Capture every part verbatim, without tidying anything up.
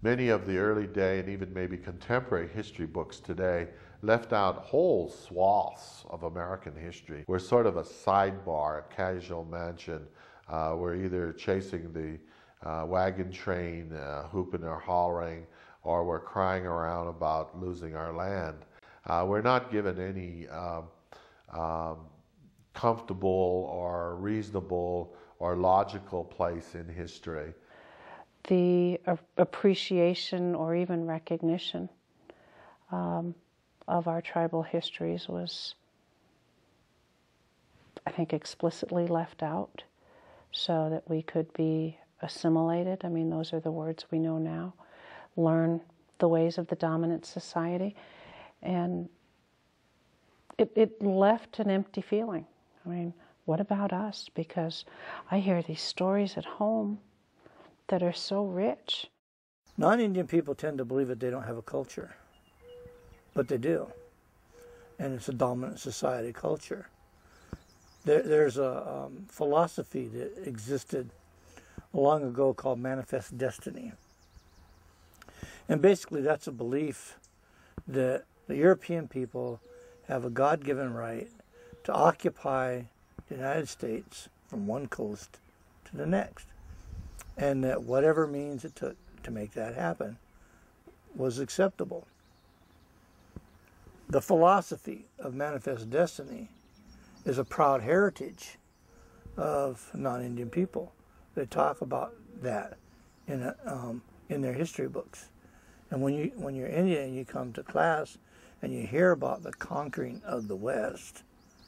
Many of the early day and even maybe contemporary history books today left out whole swaths of American history. We're sort of a sidebar, a casual mention. Uh, we're either chasing the uh, wagon train, uh, hooping or hollering, or we're crying around about losing our land. Uh, we're not given any uh, um, comfortable or reasonable or logical place in history. The appreciation or even recognition um, of our tribal histories was, I think, explicitly left out so that we could be assimilated. I mean, those are the words we know now. Learn the ways of the dominant society. And it, it left an empty feeling. I mean, what about us? Because I hear these stories at home that are so rich. Non-Indian people tend to believe that they don't have a culture, but they do. And it's a dominant society culture. There, there's a um, philosophy that existed long ago called manifest destiny. And basically that's a belief that the European people have a God-given right to occupy the United States from one coast to the next. And that whatever means it took to make that happen was acceptable. The philosophy of manifest destiny is a proud heritage of non-Indian people. They talk about that in a, um, in their history books. And when you when you're Indian and you come to class and you hear about the conquering of the West,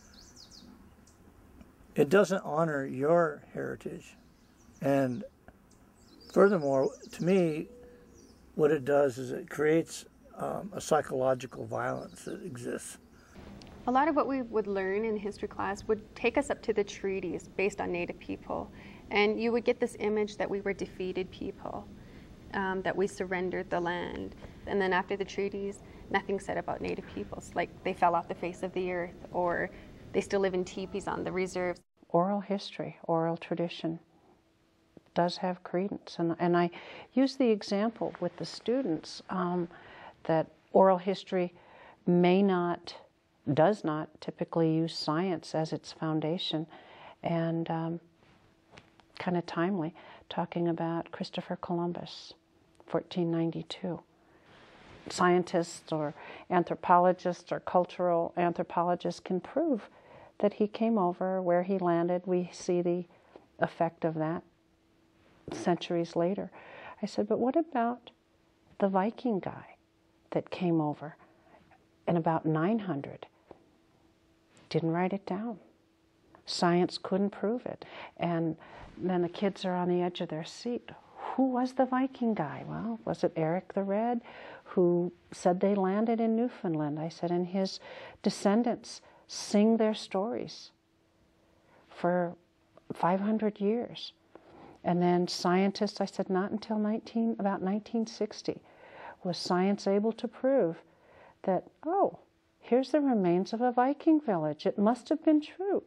it doesn't honor your heritage. And furthermore, to me, what it does is it creates um, a psychological violence that exists. A lot of what we would learn in history class would take us up to the treaties based on Native people. And you would get this image that we were defeated people, um, that we surrendered the land. And then after the treaties, nothing said about Native peoples, like they fell off the face of the earth or they still live in teepees on the reserves. Oral history, oral tradition does have credence. And, and I use the example with the students um, that oral history may not, does not typically use science as its foundation. And um, kind of timely, talking about Christopher Columbus, fourteen ninety-two. Scientists or anthropologists or cultural anthropologists can prove that he came over, where he landed. We see the effect of that centuries later. I said, but what about the Viking guy that came over in about nine hundred? Didn't write it down. Science couldn't prove it. And then the kids are on the edge of their seat. Who was the Viking guy? Well, was it Eric the Red, who said they landed in Newfoundland? I said, and his descendants sing their stories for five hundred years. And then scientists, I said, not until nineteen, about nineteen sixty was science able to prove that, oh, here's the remains of a Viking village. It must have been true.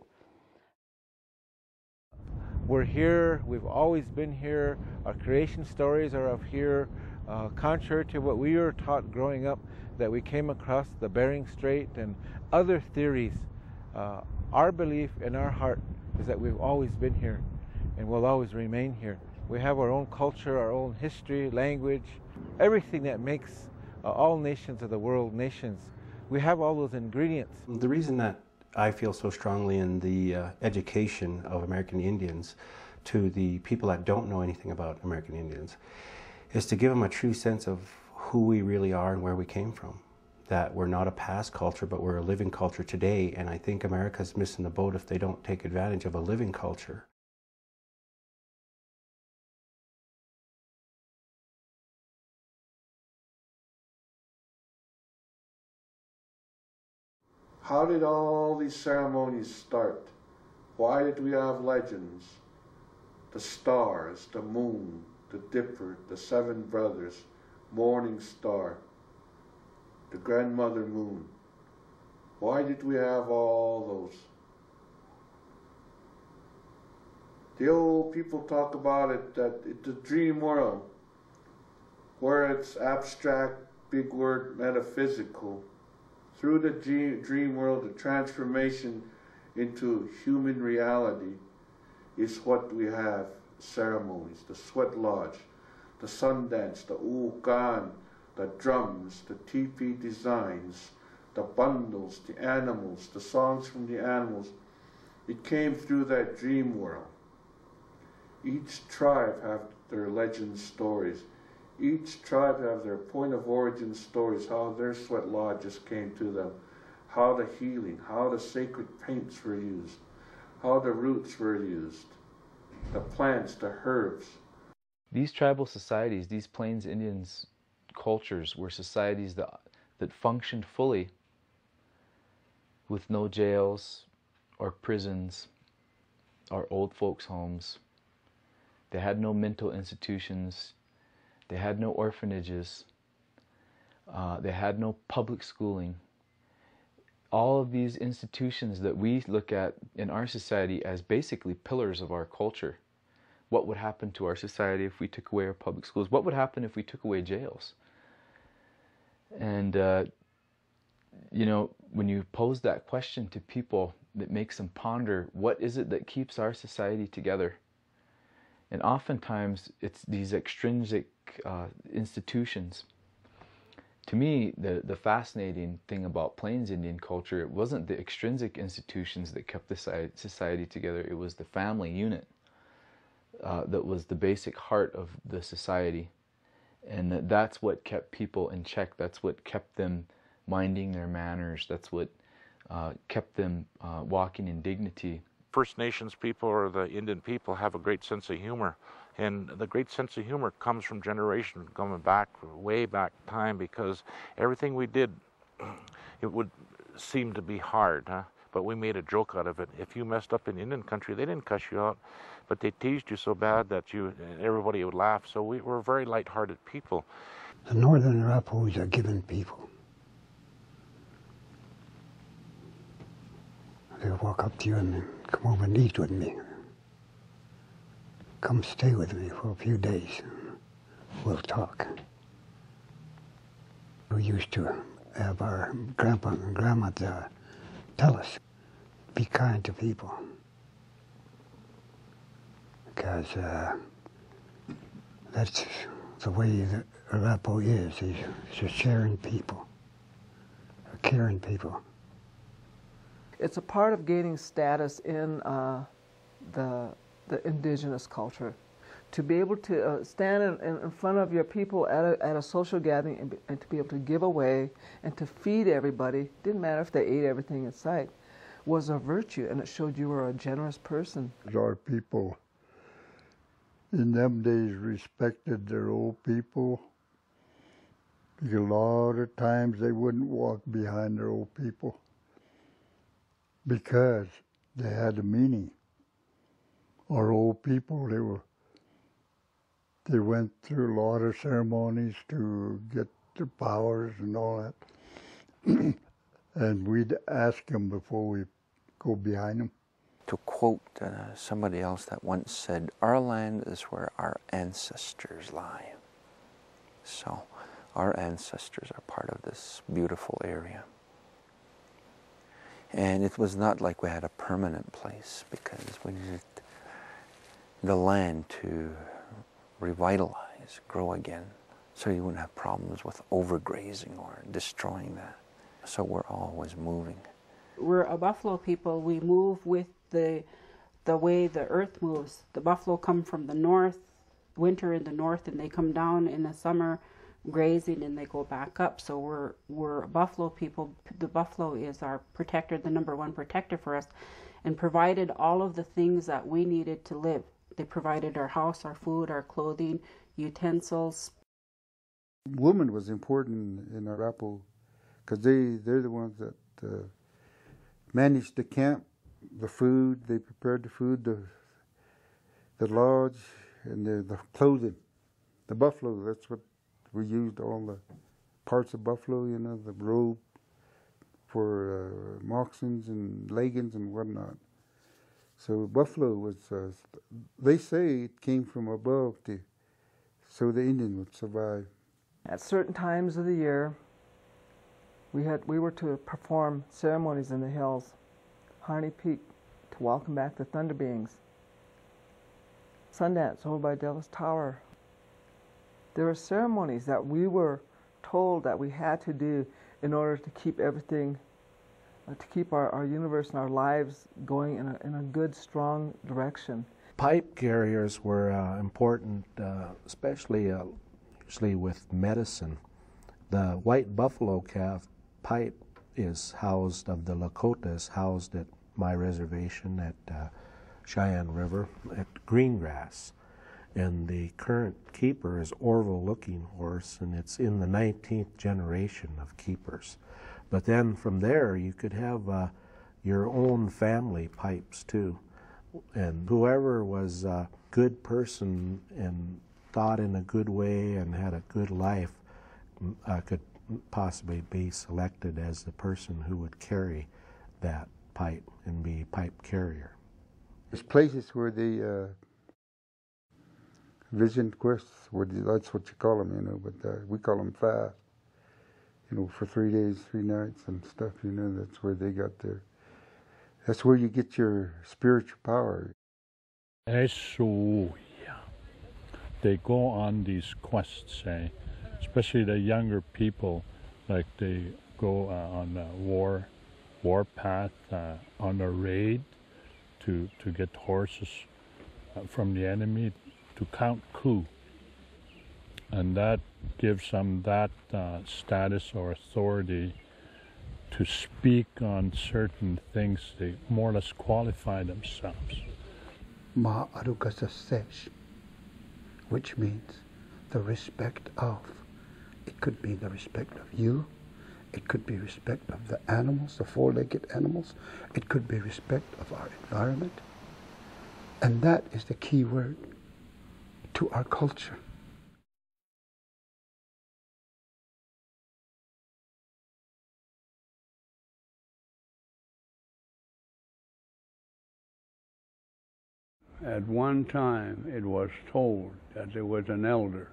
We're here, we've always been here, our creation stories are of here, uh, contrary to what we were taught growing up, that we came across the Bering Strait and other theories. Uh, our belief in our heart is that we've always been here and will always remain here. We have our own culture, our own history, language, everything that makes uh, all nations of the world nations. We have all those ingredients. The reason that I feel so strongly in the uh, education of American Indians to the people that don't know anything about American Indians is to give them a true sense of who we really are and where we came from. That we're not a past culture, but we're a living culture today, and I think America's missing the boat if they don't take advantage of a living culture. How did all these ceremonies start? Why did we have legends? The stars, the moon, the dipper, the seven brothers, morning star, the grandmother moon. Why did we have all those? The old people talk about it, that it's a dream world. where it's abstract, big word, metaphysical. Through the dream world, the transformation into human reality is what we have ceremonies, the sweat lodge, the sun dance, the ukan, the drums, the teepee designs, the bundles, the animals, the songs from the animals. It came through that dream world. Each tribe have their legend stories. Each tribe have their point of origin stories, how their sweat lodges came to them, how the healing, how the sacred paints were used, how the roots were used, the plants, the herbs. These tribal societies, these Plains Indians cultures were societies that, that functioned fully with no jails or prisons or old folks' homes. They had no mental institutions. They had no orphanages. Uh, they had no public schooling. All of these institutions that we look at in our society as basically pillars of our culture. What would happen to our society if we took away our public schools? What would happen if we took away jails? And, uh, you know, when you pose that question to people, it makes them ponder, what is it that keeps our society together? And oftentimes, it's these extrinsic uh, institutions. To me, the, the fascinating thing about Plains Indian culture, it wasn't the extrinsic institutions that kept the society together, it was the family unit. Uh, that was the basic heart of the society, and that that's what kept people in check. That's what kept them minding their manners. That's what uh, kept them uh, walking in dignity. First Nations people or the Indian people have a great sense of humor, and the great sense of humor comes from generations coming back, way back time, because everything we did, it would seem to be hard, huh? But we made a joke out of it. If you messed up in Indian country, they didn't cuss you out, but they teased you so bad that you everybody would laugh. So we were very light-hearted people. The Northern Arapahoes are given people. They'll walk up to you and come over and eat with me. Come stay with me for a few days. We'll talk. We used to have our grandpa and grandma uh, tell us, be kind to people. Because uh, that's the way the Arapaho is. He's, he's a sharing people, a caring people. It's a part of gaining status in uh, the, the indigenous culture. To be able to uh, stand in, in front of your people at a, at a social gathering and, be, and to be able to give away and to feed everybody, didn't matter if they ate everything in sight, was a virtue, and it showed you were a generous person. Our people in them days respected their old people. A lot of times they wouldn't walk behind their old people because they had a meaning. Our old people, they were they went through a lot of ceremonies to get their powers and all that. And we'd ask them before we go behind them. To quote uh, somebody else that once said, our land is where our ancestors lie. So our ancestors are part of this beautiful area. And it was not like we had a permanent place, because we needed the land to revitalize, grow again, so you wouldn't have problems with overgrazing or destroying that. So we're always moving. We're a buffalo people. We move with the the way the earth moves. The buffalo come from the north, winter in the north, and they come down in the summer grazing, and they go back up. So we're we're a buffalo people. The buffalo is our protector, the number one protector for us, and provided all of the things that we needed to live. They provided our house, our food, our clothing, utensils. Woman was important in Arapaho because they, they're the ones that uh, managed the camp, the food, they prepared the food, the, the lodge, and the, the clothing. The buffalo, that's what we used, all the parts of buffalo, you know, the robe for uh, moccasins and leggings and whatnot. So buffalo was, uh, they say it came from above to, so the Indian would survive. At certain times of the year, we had we were to perform ceremonies in the hills, Harney Peak, to welcome back the Thunder Beings. Sundance over by Devil's Tower. There were ceremonies that we were told that we had to do in order to keep everything, uh, to keep our, our universe and our lives going in a, in a good, strong direction. Pipe carriers were uh, important, uh, especially uh, usually with medicine. The white buffalo calf pipe is housed, of the Lakotas, housed at my reservation at uh, Cheyenne River at Greengrass. And the current keeper is Orville Looking Horse, and it's in the nineteenth generation of keepers. But then from there you could have uh, your own family pipes too. And whoever was a good person and thought in a good way and had a good life uh, could possibly be selected as the person who would carry that pipe and be pipe carrier. There's places where they uh, vision quests, where they, that's what you call them, you know, but uh, we call them fast, you know, for three days, three nights and stuff, you know, that's where they got their, that's where you get your spiritual power. Eso, yeah. They go on these quests, eh? Especially the younger people, like they go uh, on a war, war path, uh, on a raid to, to get horses uh, from the enemy to count coup. And that gives them that uh, status or authority to speak on certain things. They more or less qualify themselves. Ma arugasa sesh, which means the respect of. It could be the respect of you. It could be respect of the animals, the four-legged animals. It could be respect of our environment. And that is the key word to our culture. At one time, it was told that there was an elder.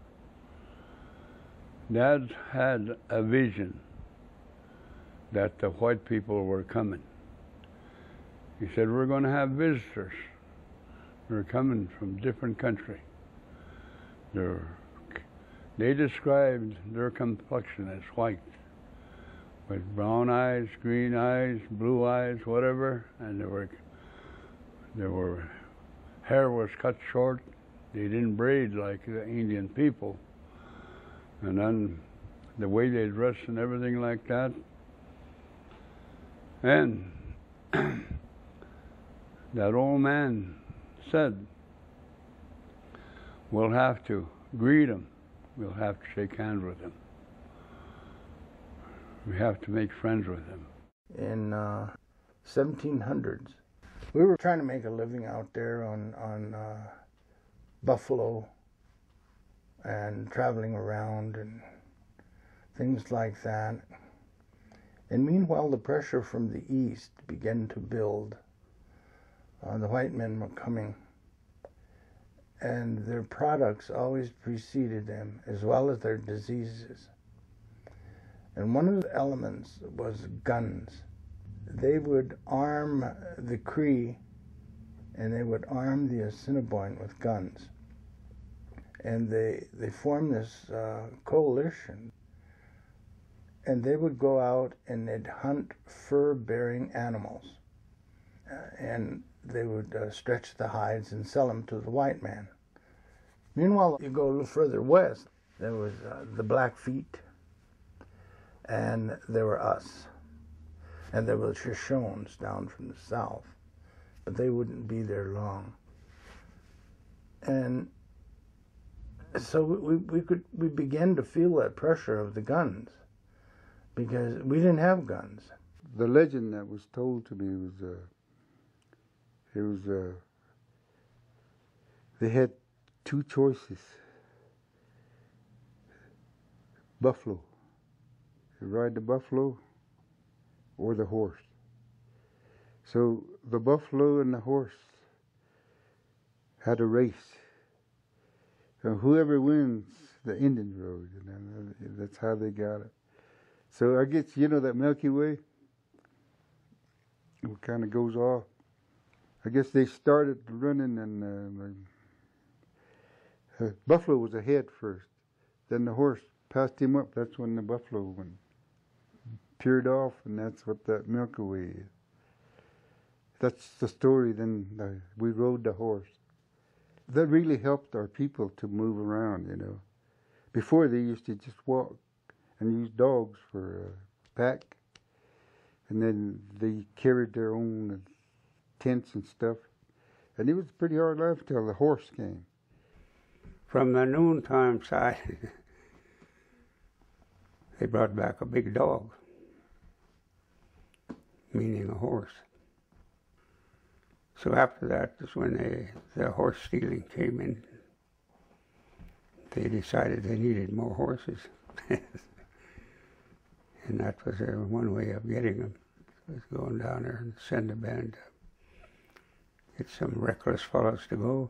Dad had a vision that the white people were coming. He said, we're going to have visitors. They're coming from different country. They're, they described their complexion as white, with brown eyes, green eyes, blue eyes, whatever, and they were, they were, hair was cut short. They didn't braid like the Indian people. And then the way they dressed and everything like that. And that old man said, we'll have to greet him. We'll have to shake hands with him. We have to make friends with him. In uh, seventeen hundreds, we were trying to make a living out there on, on uh, buffalo and traveling around and things like that. And meanwhile, the pressure from the east began to build. Uh, the white men were coming, and their products always preceded them, as well as their diseases. And one of the elements was guns. They would arm the Cree, and they would arm the Assiniboine with guns. And they, they formed this uh, coalition. And they would go out and they'd hunt fur-bearing animals. Uh, and they would uh, stretch the hides and sell them to the white man. Meanwhile, you go a little further west, there was uh, the Blackfeet, and there were us. And there were the Shoshones down from the south, but they wouldn't be there long. And so we, we could we began to feel that pressure of the guns, because we didn't have guns. The legend that was told to me was, uh, it was, uh, they had two choices. Buffalo. You ride the buffalo or the horse. So the buffalo and the horse had a race. And whoever wins the Indian road, you know, that's how they got it. So I guess, you know, that Milky Way, it kind of goes off. I guess they started running and uh, uh, buffalo was ahead first. Then the horse passed him up. That's when the buffalo went, peered off, and that's what that Milky Way is. That's the story. Then uh, we rode the horse. That really helped our people to move around, you know. Before they used to just walk and use dogs for a pack. And then they carried their own tents and stuff. And it was a pretty hard life till the horse came. From the noontime side, they brought back a big dog, meaning a horse. So after that is when they, the horse stealing came in. They decided they needed more horses. And that was uh, one way of getting them, was going down there and send a band to get some reckless fellows to go.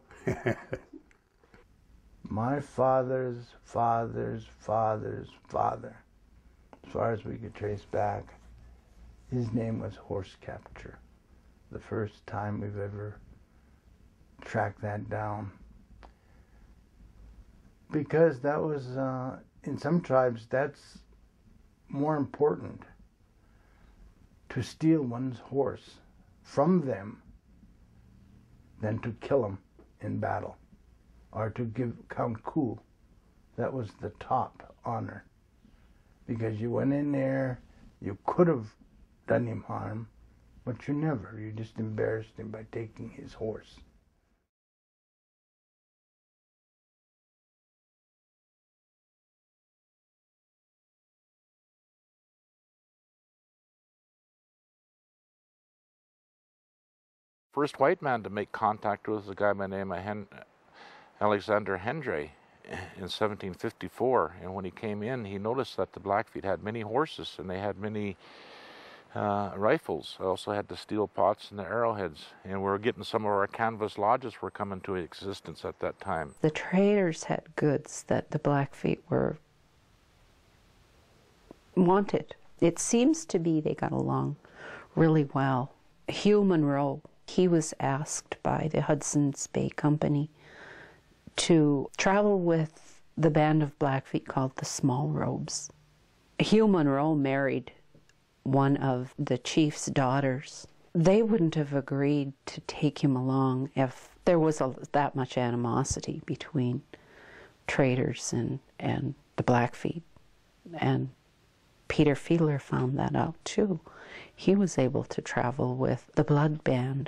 My father's father's father's father, as far as we could trace back, his name was Horse Capture. The first time we've ever tracked that down. Because that was, uh, in some tribes, that's more important, to steal one's horse from them than to kill them in battle or to give count coup. That was the top honor, because you went in there, you could have done him harm, but you never. You just embarrassed him by taking his horse. First white man to make contact was a guy by the name of Hen Alexander Hendry in seventeen fifty-four. And when he came in, he noticed that the Blackfeet had many horses and they had many uh, rifles. They also had the steel pots and the arrowheads. And we were getting some of our canvas lodges were coming to existence at that time. The traders had goods that the Blackfeet were wanted. It seems to be they got along really well. Hugh Monroe, he was asked by the Hudson's Bay Company to travel with the band of Blackfeet called the Small Robes. Hugh Monroe married one of the chief's daughters. They wouldn't have agreed to take him along if there was a, that much animosity between traders and, and the Blackfeet. And Peter Fiedler found that out too. He was able to travel with the blood band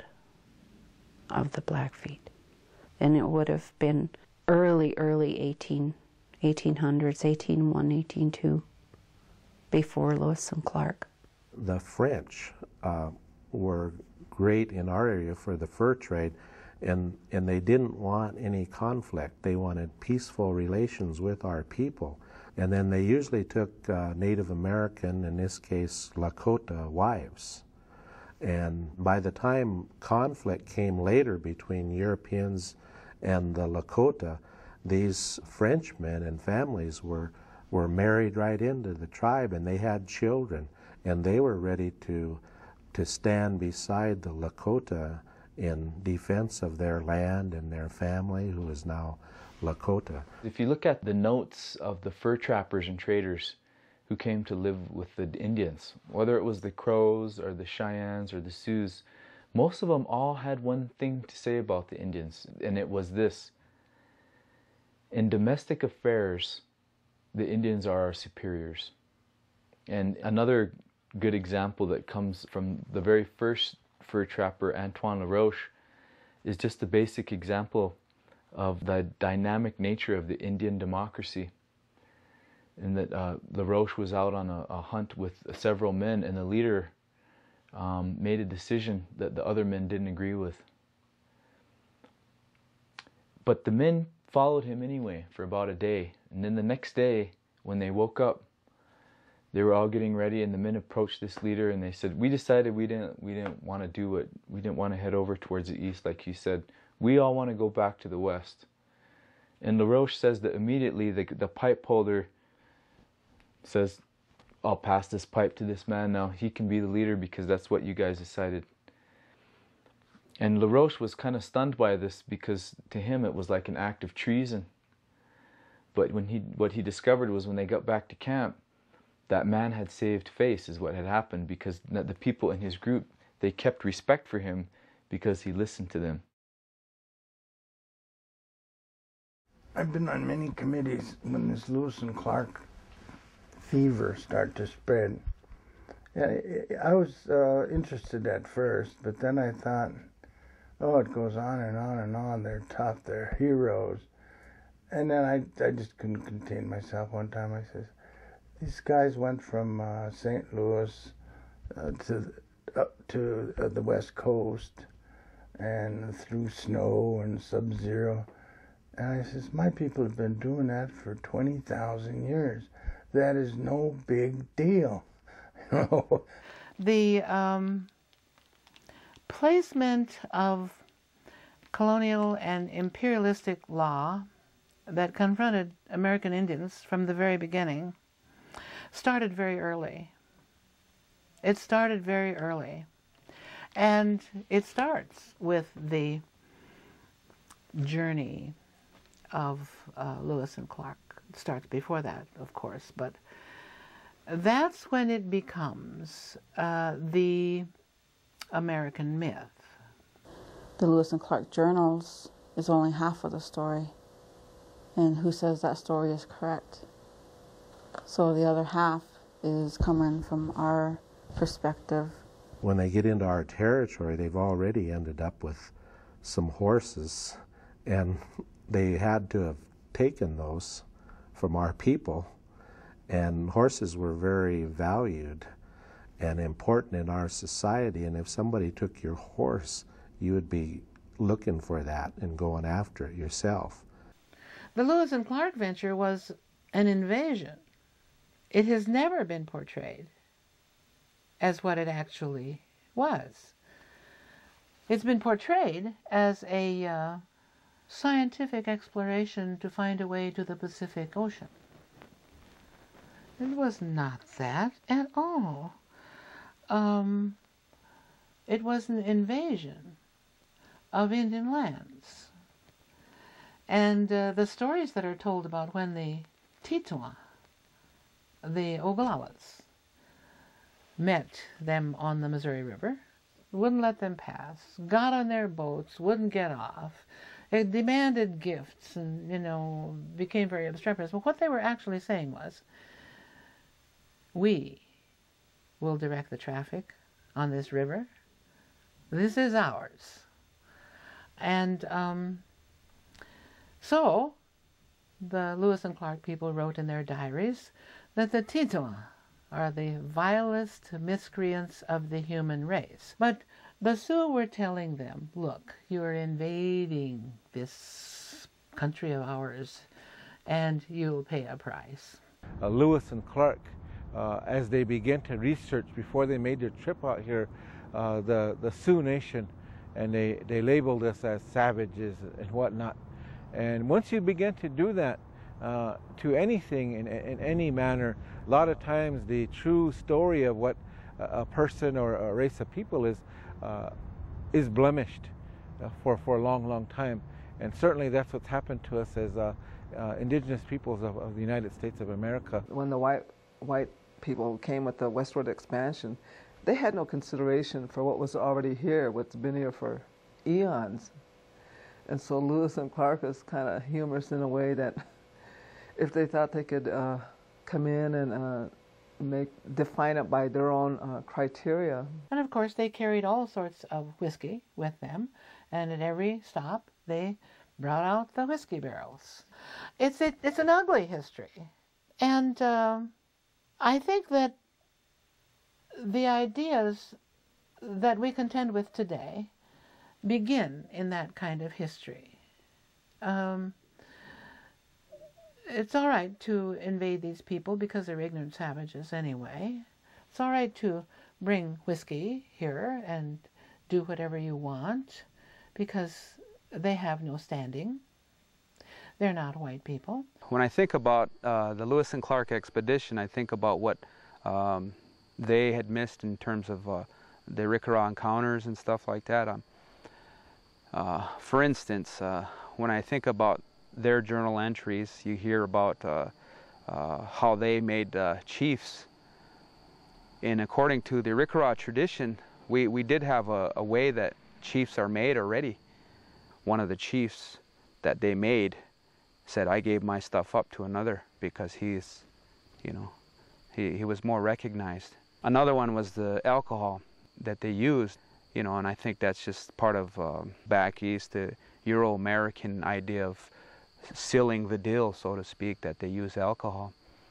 of the Blackfeet. And it would have been early, early eighteen, eighteen hundreds, eighteen one, eighteen two, before Lewis and Clark. The French uh, were great in our area for the fur trade, and, and they didn't want any conflict. They wanted peaceful relations with our people. And then they usually took uh, Native American, in this case Lakota, wives. And by the time conflict came later between Europeans and the Lakota, these Frenchmen and families were, were married right into the tribe, and they had children, and they were ready to, to stand beside the Lakota in defense of their land and their family, who is now Lakota. If you look at the notes of the fur trappers and traders who came to live with the Indians, whether it was the Crows or the Cheyennes or the Sioux, most of them all had one thing to say about the Indians, and it was this: in domestic affairs, the Indians are our superiors. And another good example that comes from the very first fur trapper, Antoine LaRoche, is just the basic example of the dynamic nature of the Indian democracy. And that uh, LaRoche was out on a, a hunt with several men, and the leader um, made a decision that the other men didn't agree with. But the men followed him anyway for about a day. And then the next day, when they woke up, they were all getting ready, and the men approached this leader and they said, we decided we didn't, we didn't want to do it. We didn't want to head over towards the east like you said. We all want to go back to the west. And LaRoche says that immediately the, the pipe holder says, I'll pass this pipe to this man now. He can be the leader because that's what you guys decided. And LaRoche was kind of stunned by this because to him it was like an act of treason. But when he, what he discovered was when they got back to camp, that man had saved face is what had happened, because the people in his group, they kept respect for him because he listened to them. I've been on many committees when this Lewis and Clark fever started to spread. Yeah, I was uh, interested at first, but then I thought, oh, it goes on and on and on. They're tough, they're heroes. And then I, I just couldn't contain myself. One time I said, these guys went from uh, Saint Louis uh, to up to uh, the West Coast and through snow and sub-zero. And I says, my people have been doing that for twenty thousand years. That is no big deal. The um, placement of colonial and imperialistic law that confronted American Indians from the very beginning started very early. It started very early. And it starts with the journey of uh, Lewis and Clark. It starts before that, of course, but that's when it becomes uh, the American myth. The Lewis and Clark journals is only half of the story. And who says that story is correct? So the other half is coming from our perspective. When they get into our territory, they've already ended up with some horses, and they had to have taken those from our people, and horses were very valued and important in our society, and if somebody took your horse, you would be looking for that and going after it yourself. The Lewis and Clark venture was an invasion. It has never been portrayed as what it actually was. It's been portrayed as a uh, scientific exploration to find a way to the Pacific Ocean. It was not that at all. Um, it was an invasion of Indian lands. And uh, the stories that are told about when the Titwa, the Oglalas, met them on the Missouri River, wouldn't let them pass, got on their boats, wouldn't get off, it demanded gifts, and, you know, became very obstreperous. But what they were actually saying was, we will direct the traffic on this river. This is ours. And um, so the Lewis and Clark people wrote in their diaries that the Titwa are the vilest miscreants of the human race. But the Sioux were telling them, look, you are invading this country of ours, and you'll pay a price. Uh, Lewis and Clark, uh, as they began to research before they made their trip out here, uh, the, the Sioux Nation, and they, they labeled us as savages and whatnot. And once you begin to do that uh, to anything in, in any manner, a lot of times the true story of what a person or a race of people is uh, is blemished uh, for, for a long, long time. And certainly that's what's happened to us as uh, uh, indigenous peoples of, of the United States of America. When the white, white people came with the westward expansion, they had no consideration for what was already here, what's been here for eons. And so Lewis and Clark is kind of humorous in a way that if they thought they could uh, come in and uh, make define it by their own uh, criteria. And of course they carried all sorts of whiskey with them, and at every stop they brought out the whiskey barrels. It's, it, it's an ugly history. And uh, I think that the ideas that we contend with today begin in that kind of history. Um, it's all right to invade these people because they're ignorant savages anyway. It's all right to bring whiskey here and do whatever you want because they have no standing. They're not white people. When I think about uh, the Lewis and Clark expedition, I think about what um, they had missed in terms of uh, the Arikara encounters and stuff like that. Um, uh, for instance, uh, when I think about their journal entries, you hear about uh, uh, how they made uh, chiefs. And according to the Arikara tradition, we, we did have a, a way that chiefs are made already. One of the chiefs that they made said, I gave my stuff up to another because he's, you know, he, he was more recognized. Another one was the alcohol that they used, you know, and I think that's just part of uh, back east, the Euro-American idea of sealing the deal, so to speak, that they use alcohol.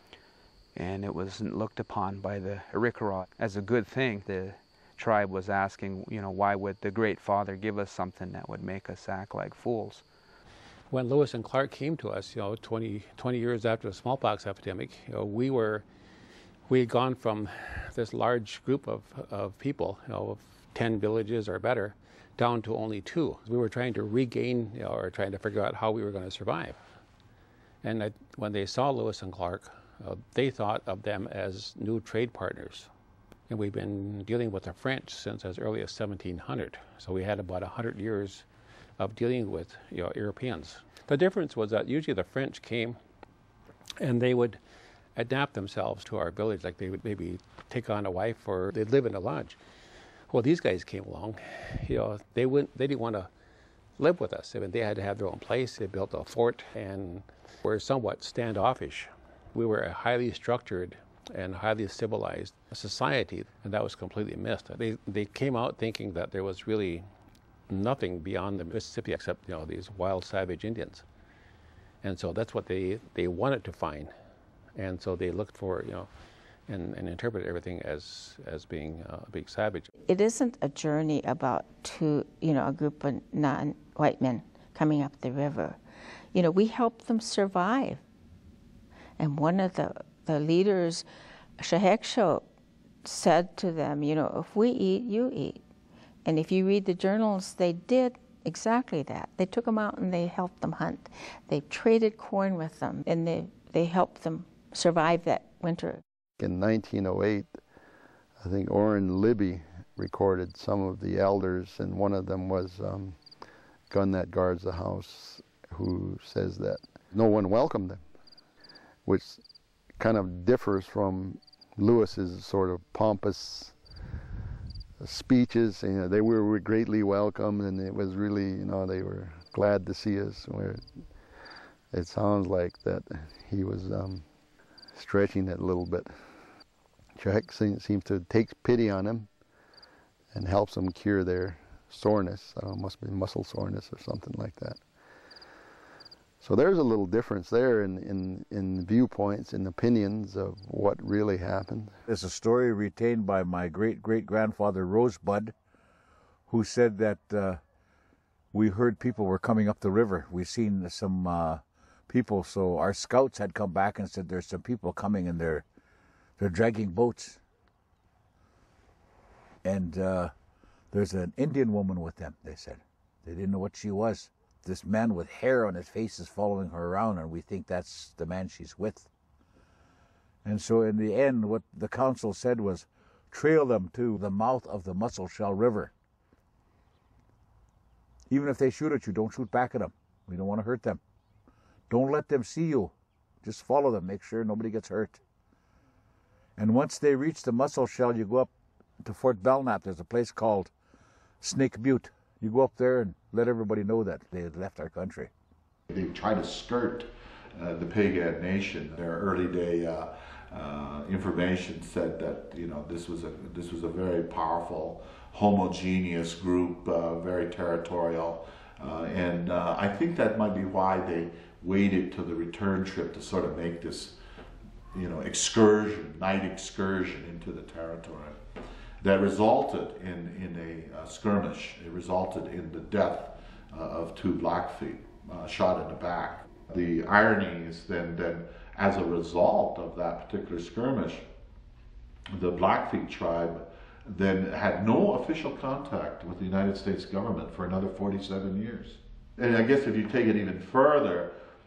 And it wasn't looked upon by the Arikara as a good thing. The tribe was asking, you know, why would the Great Father give us something that would make us act like fools? When Lewis and Clark came to us, you know, twenty, twenty years after the smallpox epidemic, you know, we were, we had gone from this large group of, of people, you know, of ten villages or better, down to only two. We were trying to regain, you know, or trying to figure out how we were going to survive. And I, when they saw Lewis and Clark, uh, they thought of them as new trade partners. And we've been dealing with the French since as early as seventeen hundred. So we had about one hundred years of dealing with, you know, Europeans. The difference was that usually the French came and they would adapt themselves to our village, like they would maybe take on a wife or they'd live in a lodge. Well, these guys came along, you know, they wouldn't, they didn't want to live with us. I mean, they had to have their own place. They built a fort and were somewhat standoffish. We were a highly structured and highly civilized society, and that was completely missed. They, they came out thinking that there was really nothing beyond the Mississippi except, you know, these wild savage Indians. And so that's what they, they wanted to find. And so they looked for, you know, and, and interpreted everything as, as being, uh, being savage. It isn't a journey about two, you know, a group of non-white men coming up the river. You know, we help them survive. And one of the, the leaders, Shaheksho, said to them, you know, if we eat, you eat. And if you read the journals, they did exactly that. They took them out and they helped them hunt. They traded corn with them, and they, they helped them survive that winter. In nineteen oh eight, I think Orrin Libby recorded some of the elders, and one of them was um, Gun That Guards the House, who says that no one welcomed them, which kind of differs from Lewis's sort of pompous speeches. You know, they were greatly welcomed, and it was really, you know, they were glad to see us. Where it sounds like that he was um, stretching it a little bit. Jack seems to take pity on him and helps them cure their soreness. I don't know, it must be muscle soreness or something like that. So there's a little difference there in, in, in viewpoints and opinions of what really happened. There's a story retained by my great-great-grandfather Rosebud, who said that uh, we heard people were coming up the river. We seen some uh, people, so our scouts had come back and said there's some people coming and they're, they're dragging boats. And uh, there's an Indian woman with them, they said. They didn't know what she was. This man with hair on his face is following her around, and we think that's the man she's with. And so in the end, what the council said was, trail them to the mouth of the Musselshell River. Even if they shoot at you, don't shoot back at them. We don't want to hurt them. Don't let them see you. Just follow them. Make sure nobody gets hurt. And once they reach the Musselshell, you go up to Fort Belknap. There's a place called Snake Butte. You go up there and let everybody know that they had left our country. They tried to skirt uh, the Piegan Nation. Their early day uh, uh, information said that, you know, this was a this was a very powerful, homogeneous group, uh, very territorial, uh, and uh, I think that might be why they waited till the return trip to sort of make this, you know, excursion, night excursion into the territory. That resulted in, in a uh, skirmish. It resulted in the death uh, of two Blackfeet, uh, shot in the back. The irony is then that as a result of that particular skirmish, the Blackfeet tribe then had no official contact with the United States government for another forty-seven years. And I guess if you take it even further,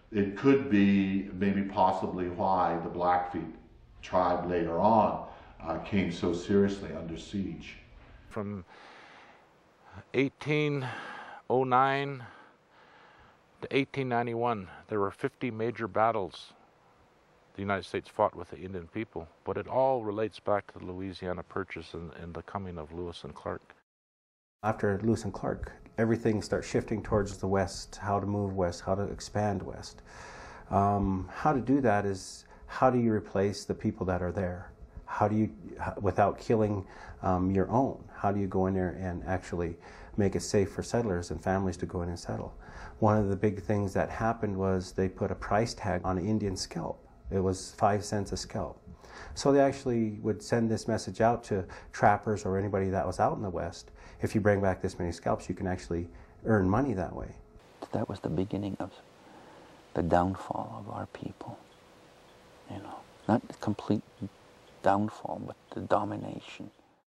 It could be maybe possibly why the Blackfeet tribe later on uh, came so seriously under siege. From eighteen oh nine to eighteen ninety-one, there were fifty major battles the United States fought with the Indian people, but it all relates back to the Louisiana Purchase and, and the coming of Lewis and Clark. After Lewis and Clark, everything starts shifting towards the west, how to move west, how to expand west. Um, how to do that is, how do you replace the people that are there? How do you, without killing um, your own, how do you go in there and actually make it safe for settlers and families to go in and settle? One of the big things that happened was they put a price tag on an Indian scalp. It was five cents a scalp. So they actually would send this message out to trappers or anybody that was out in the West. If you bring back this many scalps, you can actually earn money that way. That was the beginning of the downfall of our people. You know, not the complete downfall, but the domination.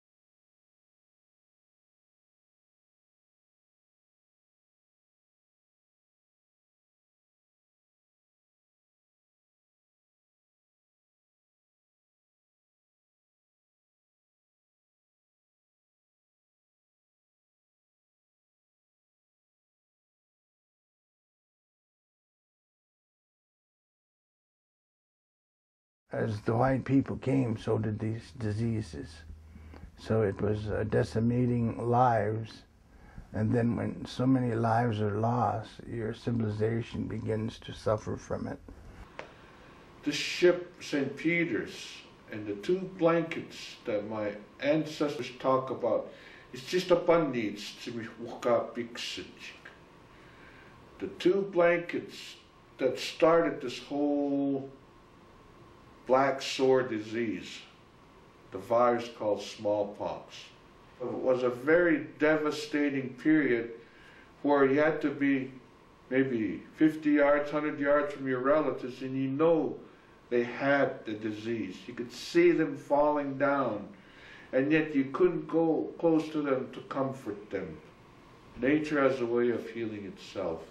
As the white people came, so did these diseases. So it was uh, decimating lives. And then when so many lives are lost, your civilization begins to suffer from it. The ship Saint Peter's and the two blankets that my ancestors talk about, it's just a bandits to walk out big city. The two blankets that started this whole black sore disease, the virus called smallpox. It was a very devastating period where you had to be maybe fifty yards, one hundred yards from your relatives, and you know they had the disease. You could see them falling down, and yet you couldn't go close to them to comfort them. Nature has a way of healing itself.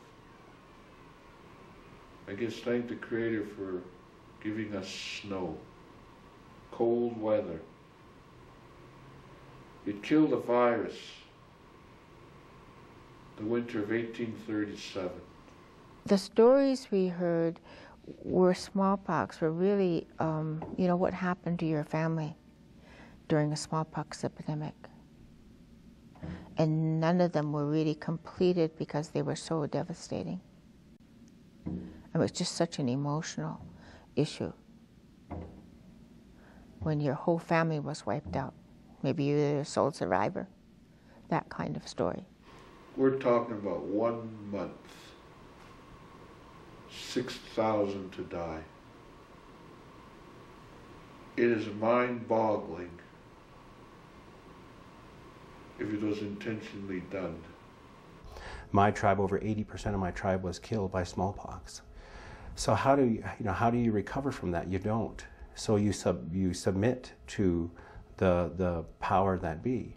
I guess thank the Creator for giving us snow, cold weather. It killed a virus the winter of eighteen thirty-seven. The stories we heard were smallpox, were really, um, you know, what happened to your family during a smallpox epidemic. And none of them were really completed because they were so devastating. It was just such an emotional issue when your whole family was wiped out. Maybe you're the sole survivor. That kind of story. We're talking about one month, six thousand to die. It is mind-boggling if it was intentionally done. My tribe, over eighty percent of my tribe was killed by smallpox. So how do you, you know, how do you recover from that? You don't. So you sub, you submit to the the power that be.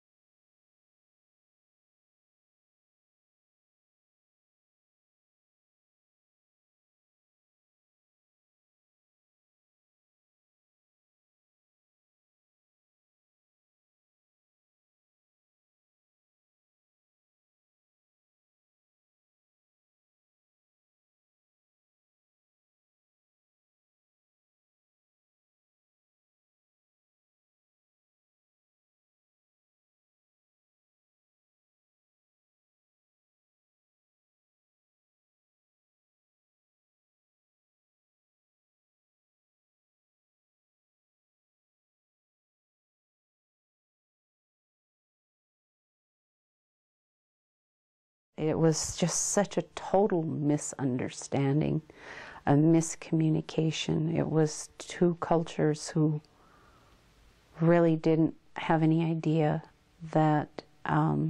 It was just such a total misunderstanding, a miscommunication. It was two cultures who really didn't have any idea that um,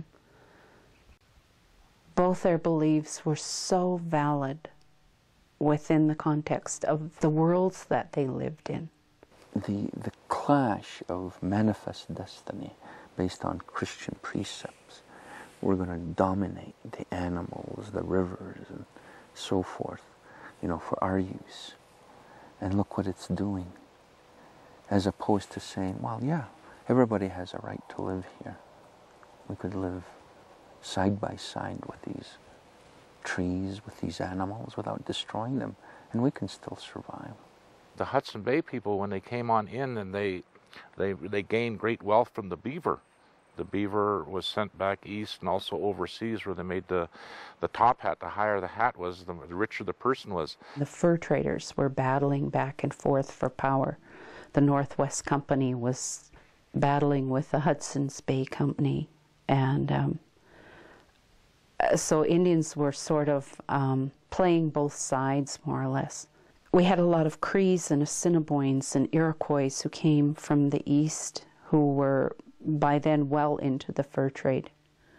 both their beliefs were so valid within the context of the worlds that they lived in. The, the clash of manifest destiny based on Christian precepts. We're going to dominate the animals, the rivers, and so forth. you know, for our use. And look what it's doing. As opposed to saying, well, yeah, everybody has a right to live here. We could live side by side with these trees, with these animals, without destroying them, and we can still survive. The Hudson Bay people, when they came on in, and they, they, they gained great wealth from the beaver. The beaver was sent back east and also overseas, where they made the, the top hat. The higher the hat was, the, the richer the person was. The fur traders were battling back and forth for power. The Northwest Company was battling with the Hudson's Bay Company. And um, so Indians were sort of um, playing both sides, more or less. We had a lot of Crees and Assiniboines and Iroquois who came from the east, who were by then well into the fur trade.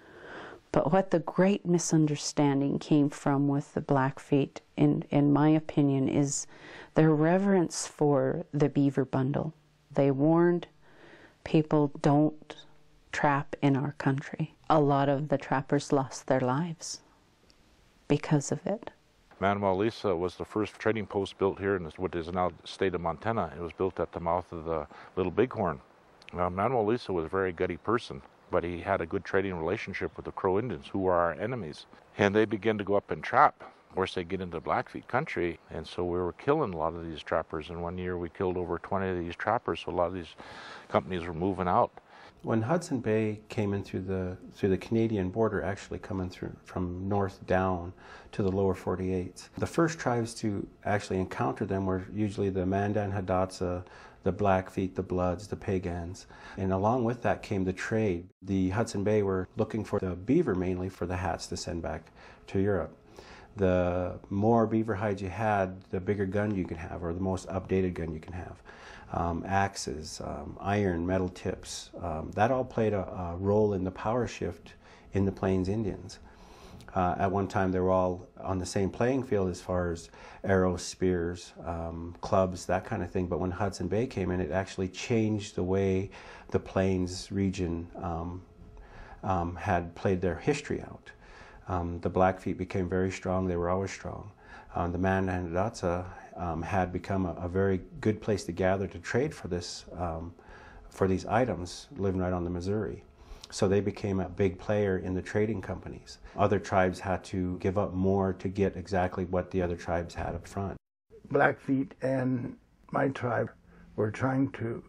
But what the great misunderstanding came from with the Blackfeet, in, in my opinion, is their reverence for the beaver bundle. They warned people, don't trap in our country. A lot of the trappers lost their lives because of it. Manuel Lisa was the first trading post built here in what is now the state of Montana. It was built at the mouth of the Little Bighorn. Now, Manuel Lisa was a very gutty person, but he had a good trading relationship with the Crow Indians, who were our enemies. And they began to go up and trap. Of course, they get into Blackfeet country, and so we were killing a lot of these trappers. And one year we killed over twenty of these trappers, so a lot of these companies were moving out. When Hudson Bay came in through the through the Canadian border, actually coming through from north down to the lower forty-eights, the first tribes to actually encounter them were usually the Mandan, Hidatsa, the Blackfeet, the Bloods, the Piegans, and along with that came the trade. The Hudson Bay were looking for the beaver mainly for the hats to send back to Europe. The more beaver hides you had, the bigger gun you could have, or the most updated gun you can have. Um, axes, um, iron, metal tips, um, that all played a, a role in the power shift in the Plains Indians. Uh, at one time they were all on the same playing field as far as arrows, spears, um, clubs, that kind of thing, but when Hudson Bay came in, it actually changed the way the Plains region um, um, had played their history out. Um, the Blackfeet became very strong, they were always strong. Um, the Mandan and Hidatsa Um, had become a, a very good place to gather to trade for this, um, for these items, living right on the Missouri. So they became a big player in the trading companies. Other tribes had to give up more to get exactly what the other tribes had up front. Blackfeet and my tribe were trying to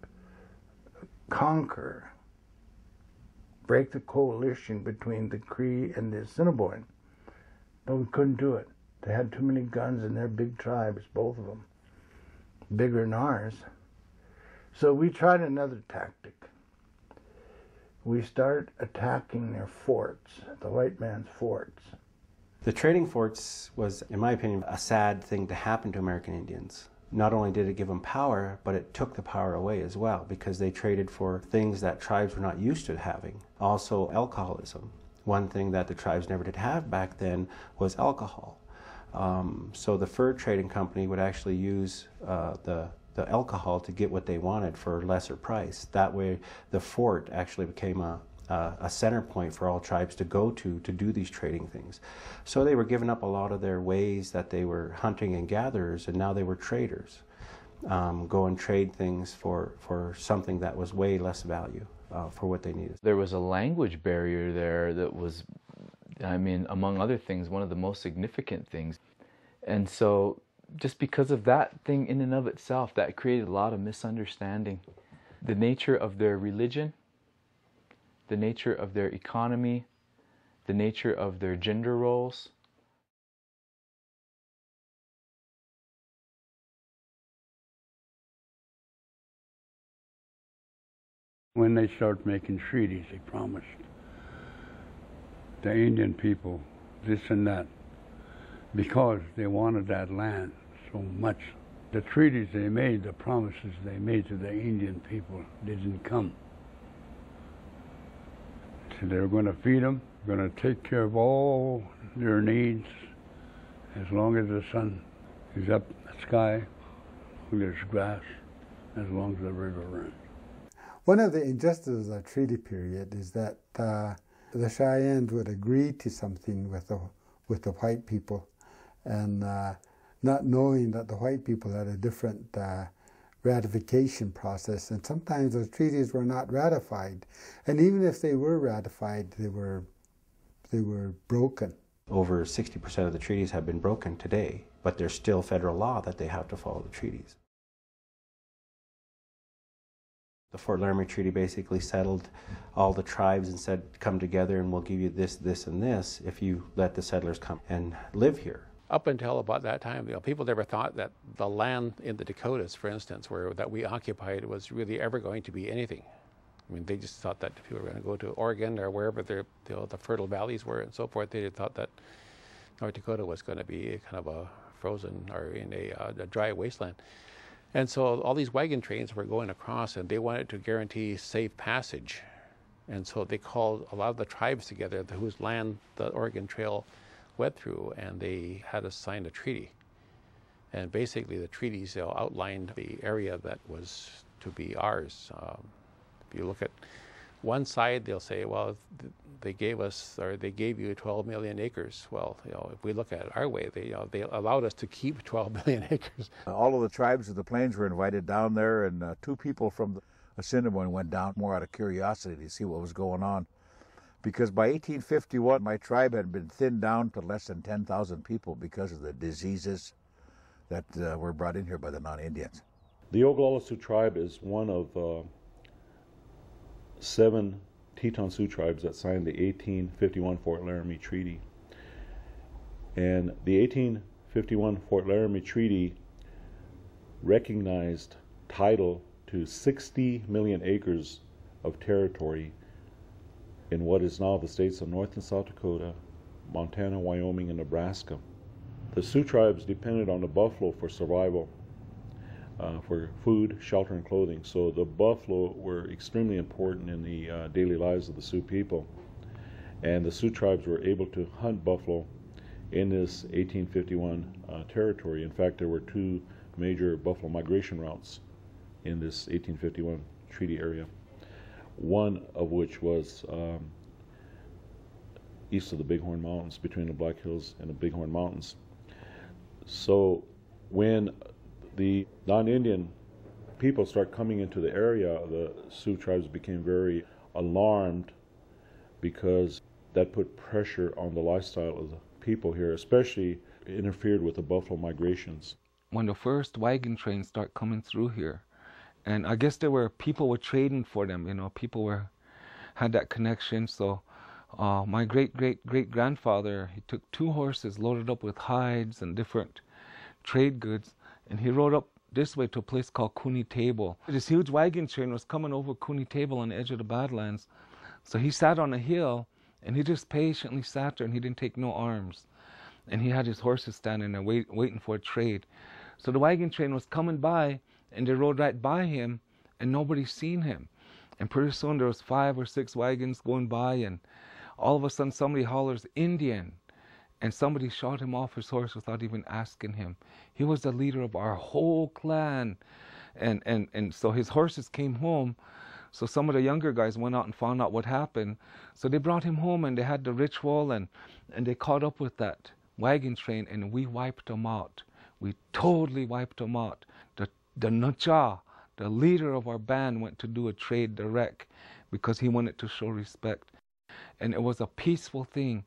conquer, break the coalition between the Cree and the Assiniboine, but we couldn't do it. They had too many guns and they're big tribes, both of them, bigger than ours. So we tried another tactic. We started attacking their forts, the white man's forts. The trading forts was, in my opinion, a sad thing to happen to American Indians. Not only did it give them power, but it took the power away as well, because they traded for things that tribes were not used to having. Also, alcoholism. One thing that the tribes never did have back then was alcohol. Um, so the fur trading company would actually use uh, the, the alcohol to get what they wanted for a lesser price. That way the fort actually became a, a, a center point for all tribes to go to to do these trading things. So they were giving up a lot of their ways that they were hunting and gatherers, and now they were traders. Um, go and trade things for, for something that was way less value uh, for what they needed. There was a language barrier there that was, I mean, among other things, one of the most significant things. And so just because of that thing in and of itself, that created a lot of misunderstanding. The nature of their religion, the nature of their economy, the nature of their gender roles. When they start making treaties, they promised the Indian people this and that because they wanted that land so much. The treaties they made, the promises they made to the Indian people didn't come. So they were going to feed them, going to take care of all their needs as long as the sun is up in the sky, there's grass, as long as the river runs. One of the injustices of the treaty period is that uh, the Cheyennes would agree to something with the with the white people, and uh, not knowing that the white people had a different uh, ratification process, and sometimes those treaties were not ratified. And even if they were ratified, they were, they were broken. Over sixty percent of the treaties have been broken today, but there's still federal law that they have to follow the treaties. The Fort Laramie Treaty basically settled all the tribes and said, come together and we'll give you this, this, and this if you let the settlers come and live here. Up until about that time, you know, people never thought that the land in the Dakotas, for instance, where that we occupied was really ever going to be anything. I mean, they just thought that people were going to go to Oregon or wherever their, you know, the fertile valleys were and so forth. They just thought that North Dakota was going to be kind of a frozen or in a, uh, a dry wasteland. And so all these wagon trains were going across, and they wanted to guarantee safe passage. And so they called a lot of the tribes together whose land the Oregon Trail went through, and they had us sign a treaty. And basically the treaties, you know, outlined the area that was to be ours. Um, if you look at one side, they'll say, well, they gave us, or they gave you twelve million acres. Well, you know, if we look at it our way, they, you know, they allowed us to keep twelve million acres. All of the tribes of the plains were invited down there, and uh, two people from the Assiniboine went down more out of curiosity to see what was going on. Because by eighteen fifty-one, my tribe had been thinned down to less than ten thousand people because of the diseases that uh, were brought in here by the non-Indians. The Oglala Sioux tribe is one of uh, seven Teton Sioux tribes that signed the eighteen fifty-one Fort Laramie Treaty. And the eighteen fifty-one Fort Laramie Treaty recognized title to sixty million acres of territory in what is now the states of North and South Dakota, Montana, Wyoming, and Nebraska. The Sioux tribes depended on the buffalo for survival, uh, for food, shelter, and clothing. So the buffalo were extremely important in the uh, daily lives of the Sioux people. And the Sioux tribes were able to hunt buffalo in this eighteen fifty-one uh, territory. In fact, there were two major buffalo migration routes in this eighteen fifty-one treaty area, one of which was um, east of the Bighorn Mountains, between the Black Hills and the Bighorn Mountains. So when the non-Indian people start coming into the area, the Sioux tribes became very alarmed because that put pressure on the lifestyle of the people here, especially interfered with the buffalo migrations. When the first wagon trains start coming through here, and I guess there were people were trading for them, you know, people were had that connection. So uh, my great great great grandfather, he took two horses loaded up with hides and different trade goods, and he rode up this way to a place called Cooney Table. This huge wagon train was coming over Cooney Table on the edge of the Badlands. So he sat on a hill, and he just patiently sat there, and he didn't take no arms. And he had his horses standing there wait, waiting for a trade. So the wagon train was coming by, and they rode right by him, and nobody seen him. And pretty soon there was five or six wagons going by, and all of a sudden somebody hollers, "Indian!" And somebody shot him off his horse without even asking him. He was the leader of our whole clan. And, and, and so his horses came home. So some of the younger guys went out and found out what happened. So they brought him home, and they had the ritual, and, and they caught up with that wagon train, and we wiped them out. We totally wiped them out. The, the Nacha, the leader of our band, went to do a trade direct because he wanted to show respect. And it was a peaceful thing.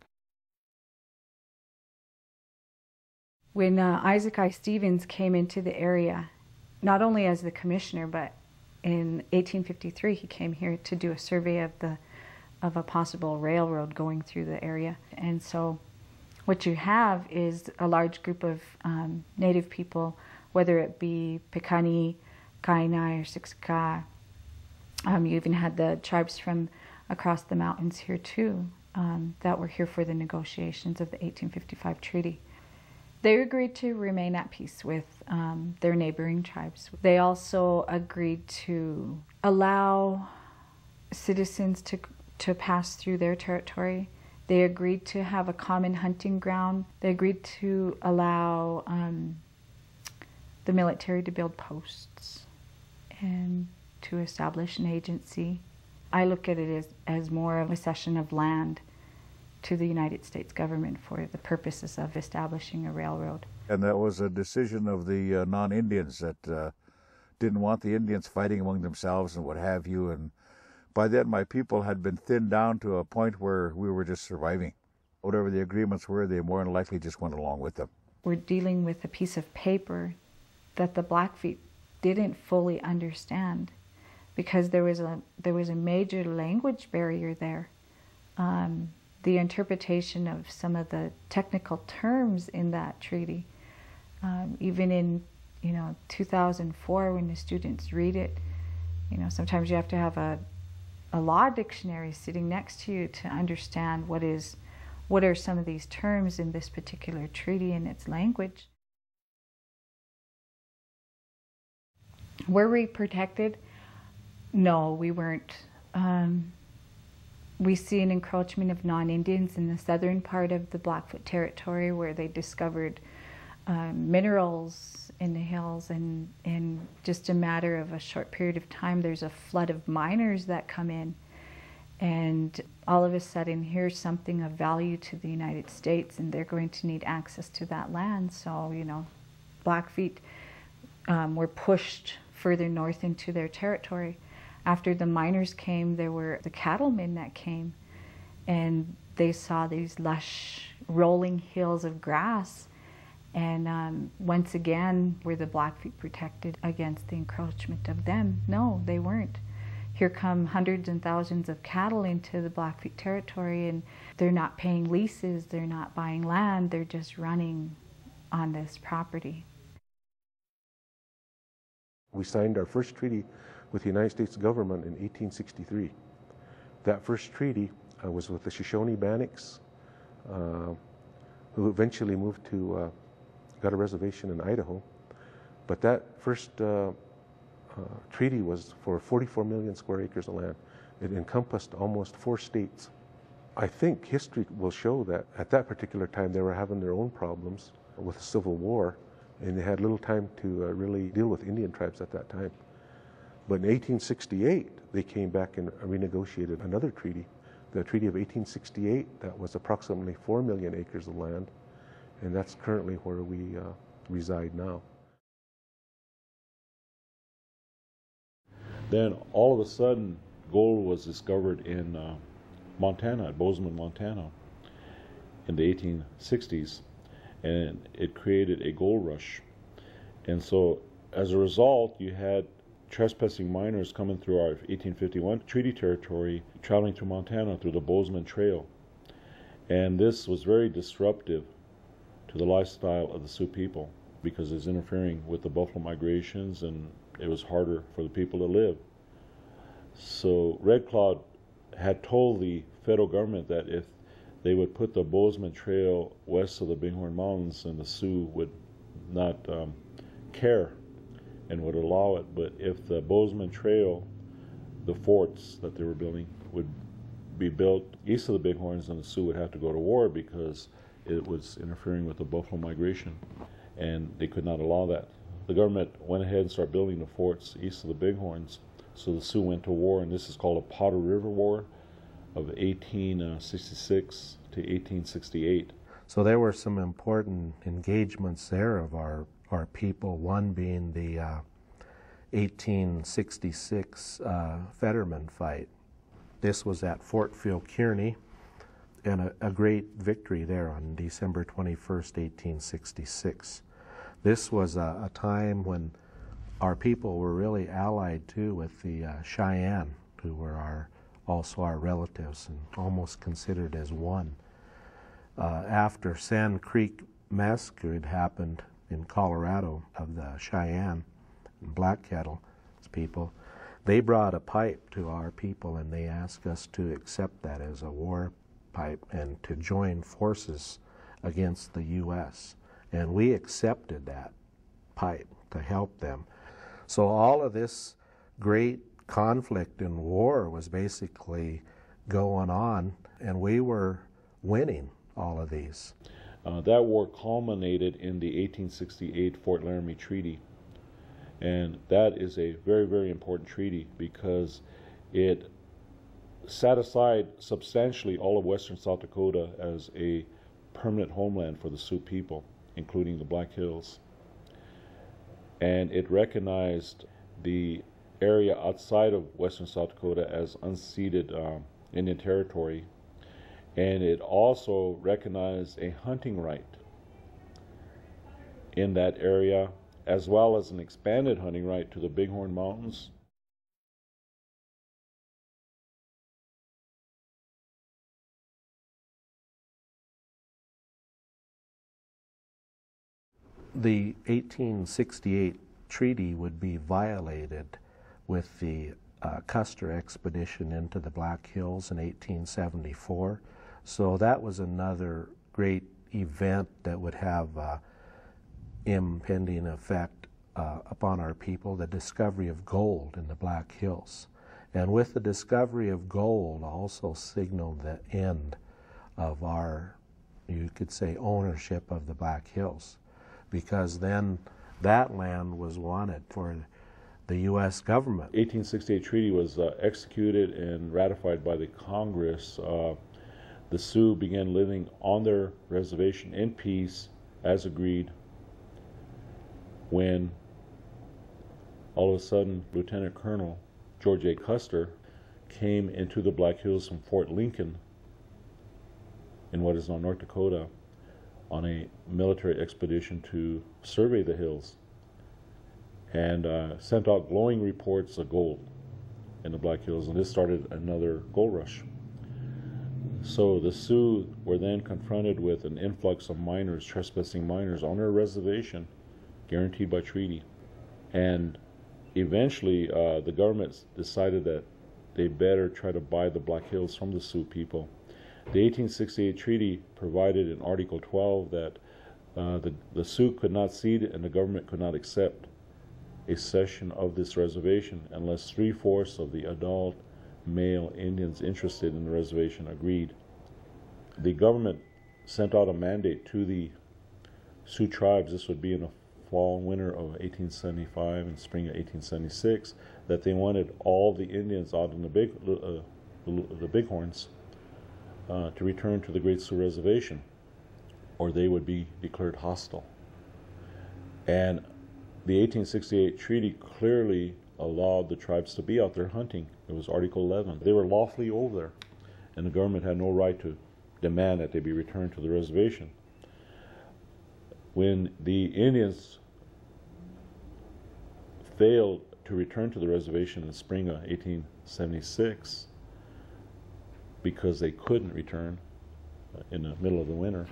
When uh, Isaac I. Stevens came into the area, not only as the commissioner, but in eighteen fifty-three he came here to do a survey of the of a possible railroad going through the area. And so what you have is a large group of um, native people, whether it be Piikani, Kainai, or Siksika. Um, you even had the tribes from across the mountains here too, um, that were here for the negotiations of the eighteen fifty-five treaty. They agreed to remain at peace with um, their neighboring tribes. They also agreed to allow citizens to, to pass through their territory. They agreed to have a common hunting ground. They agreed to allow um, the military to build posts and to establish an agency. I look at it as, as more of a cession of land to the United States government for the purposes of establishing a railroad. And that was a decision of the uh, non-Indians that uh, didn't want the Indians fighting among themselves and what have you. And by then my people had been thinned down to a point where we were just surviving. Whatever the agreements were, they more than likely just went along with them. We're dealing with a piece of paper that the Blackfeet didn't fully understand, because there was a there was a major language barrier there. Um, the interpretation of some of the technical terms in that treaty, um, even in you know two thousand four when the students read it, you know sometimes you have to have a a law dictionary sitting next to you to understand what is what are some of these terms in this particular treaty in its language. Were we protected? No, we weren't. Um, we see an encroachment of non-Indians in the southern part of the Blackfoot Territory, where they discovered uh, minerals in the hills, and in just a matter of a short period of time there's a flood of miners that come in, and all of a sudden here's something of value to the United States, and they're going to need access to that land. So, you know, Blackfeet um, were pushed further north into their territory. After the miners came, there were the cattlemen that came, and they saw these lush rolling hills of grass. And um, once again, were the Blackfeet protected against the encroachment of them? No, they weren't. Here come hundreds and thousands of cattle into the Blackfeet territory, and they're not paying leases, they're not buying land, they're just running on this property. We signed our first treaty with the United States government in eighteen sixty-three. That first treaty uh, was with the Shoshone Bannocks, uh, who eventually moved to, uh, got a reservation in Idaho. But that first uh, uh, treaty was for forty-four million square acres of land. It encompassed almost four states. I think history will show that at that particular time they were having their own problems with the Civil War, and they had little time to uh, really deal with Indian tribes at that time. But in eighteen sixty-eight, they came back and renegotiated another treaty, the Treaty of eighteen sixty-eight, that was approximately four million acres of land, and that's currently where we uh, reside now. Then all of a sudden, gold was discovered in uh, Montana, at Bozeman, Montana, in the eighteen sixties. And it created a gold rush. And so as a result, you had trespassing miners coming through our eighteen fifty-one treaty territory, traveling through Montana through the Bozeman Trail. And this was very disruptive to the lifestyle of the Sioux people, because it's interfering with the buffalo migrations, and it was harder for the people to live. So Red Cloud had told the federal government that if they would put the Bozeman Trail west of the Bighorn Mountains, and the Sioux would not um, care and would allow it. But if the Bozeman Trail, the forts that they were building, would be built east of the Bighorns, then the Sioux would have to go to war, because it was interfering with the buffalo migration, and they could not allow that. The government went ahead and started building the forts east of the Bighorns, so the Sioux went to war, and this is called a Powder River War of eighteen sixty-six to eighteen sixty-eight. So there were some important engagements there of our, our people, one being the uh, eighteen sixty-six uh, Fetterman fight. This was at Fort Phil Kearny, and a, a great victory there on December twenty-first, eighteen sixty-six. This was a, a time when our people were really allied too with the uh, Cheyenne, who were our also our relatives and almost considered as one. Uh, after Sand Creek Massacre had happened in Colorado of the Cheyenne and Black Kettle people, they brought a pipe to our people, and they asked us to accept that as a war pipe and to join forces against the U S And we accepted that pipe to help them. So all of this great conflict and war was basically going on, and we were winning all of these. Uh, that war culminated in the eighteen sixty-eight Fort Laramie Treaty, and that is a very, very important treaty, because it set aside substantially all of western South Dakota as a permanent homeland for the Sioux people, including the Black Hills. And it recognized the area outside of western South Dakota as unceded um, Indian territory, and it also recognized a hunting right in that area, as well as an expanded hunting right to the Bighorn Mountains. The eighteen sixty-eight treaty would be violated with the uh, Custer expedition into the Black Hills in eighteen seventy-four. So that was another great event that would have uh, impending effect uh, upon our people, the discovery of gold in the Black Hills. And with the discovery of gold also signaled the end of our, you could say, ownership of the Black Hills, because then that land was wanted for the U S government. eighteen sixty-eight treaty was uh, executed and ratified by the Congress. Uh, the Sioux began living on their reservation in peace, as agreed, when all of a sudden Lieutenant Colonel George A. Custer came into the Black Hills from Fort Lincoln in what is now North Dakota on a military expedition to survey the hills, and uh, sent out glowing reports of gold in the Black Hills, and this started another gold rush. So the Sioux were then confronted with an influx of miners, trespassing miners on their reservation, guaranteed by treaty. And eventually uh, the government decided that they better try to buy the Black Hills from the Sioux people. The eighteen sixty-eight treaty provided in Article twelve that uh, the, the Sioux could not cede and the government could not accept a cession of this reservation unless three-fourths of the adult male Indians interested in the reservation agreed. The government sent out a mandate to the Sioux tribes, this would be in the fall and winter of eighteen seventy-five and spring of eighteen seventy-six, that they wanted all the Indians out in the big uh, the, the Bighorns uh, to return to the Great Sioux Reservation, or they would be declared hostile. And the eighteen sixty-eight treaty clearly allowed the tribes to be out there hunting. It was Article eleven. They were lawfully over there, and the government had no right to demand that they be returned to the reservation. When the Indians failed to return to the reservation in the spring of eighteen seventy-six because they couldn't return in the middle of the winter,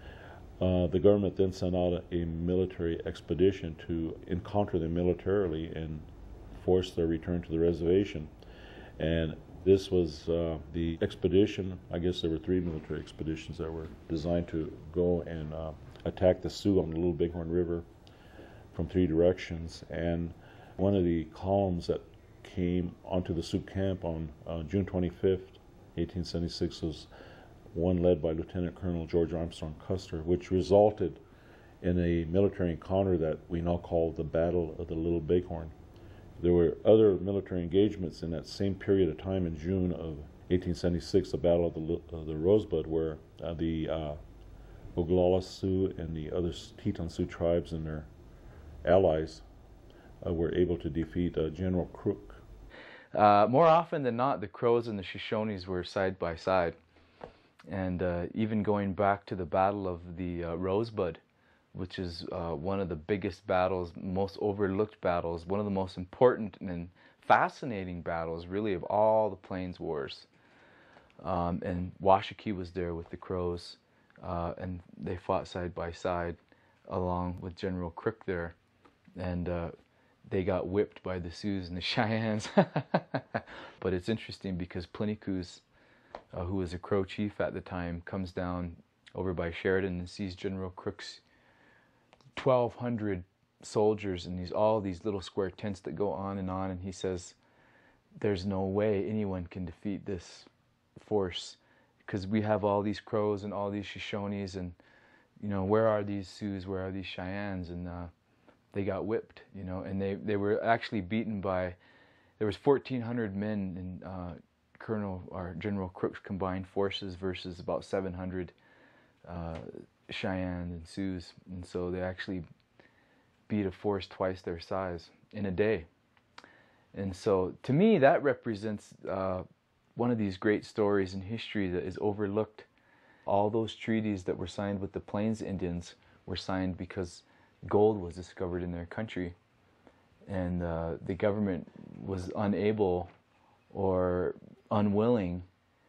uh, the government then sent out a, a military expedition to encounter them militarily and force their return to the reservation. And this was uh, the expedition, I guess there were three military expeditions that were designed to go and uh, attack the Sioux on the Little Bighorn River from three directions. And one of the columns that came onto the Sioux camp on uh, June twenty-fifth, eighteen seventy-six was one led by Lieutenant Colonel George Armstrong Custer, which resulted in a military encounter that we now call the Battle of the Little Bighorn. There were other military engagements in that same period of time in June of eighteen seventy-six, the Battle of the, of the Rosebud, where uh, the uh, Oglala Sioux and the other Teton Sioux tribes and their allies uh, were able to defeat uh, General Crook. Uh, more often than not, the Crows and the Shoshones were side by side. And uh, even going back to the Battle of the uh, Rosebud, which is uh, one of the biggest battles, most overlooked battles, one of the most important and fascinating battles, really, of all the Plains Wars. Um, and Washakie was there with the Crows, uh, and they fought side by side along with General Crook there. And uh, they got whipped by the Sioux and the Cheyennes. But it's interesting because Plinikoos, uh, who was a Crow chief at the time, comes down over by Sheridan and sees General Crook's twelve hundred soldiers and these all these little square tents that go on and on, and he says, there's no way anyone can defeat this force because we have all these Crows and all these Shoshones, and you know, where are these Sioux, where are these Cheyennes? And uh, they got whipped, you know, and they, they were actually beaten by, there was fourteen hundred men, and uh, Colonel or General Crook's combined forces versus about seven hundred uh, Cheyenne and Sioux, and so they actually beat a force twice their size in a day. And so to me that represents uh, one of these great stories in history that is overlooked. All those treaties that were signed with the Plains Indians were signed because gold was discovered in their country, and uh, the government was unable or unwilling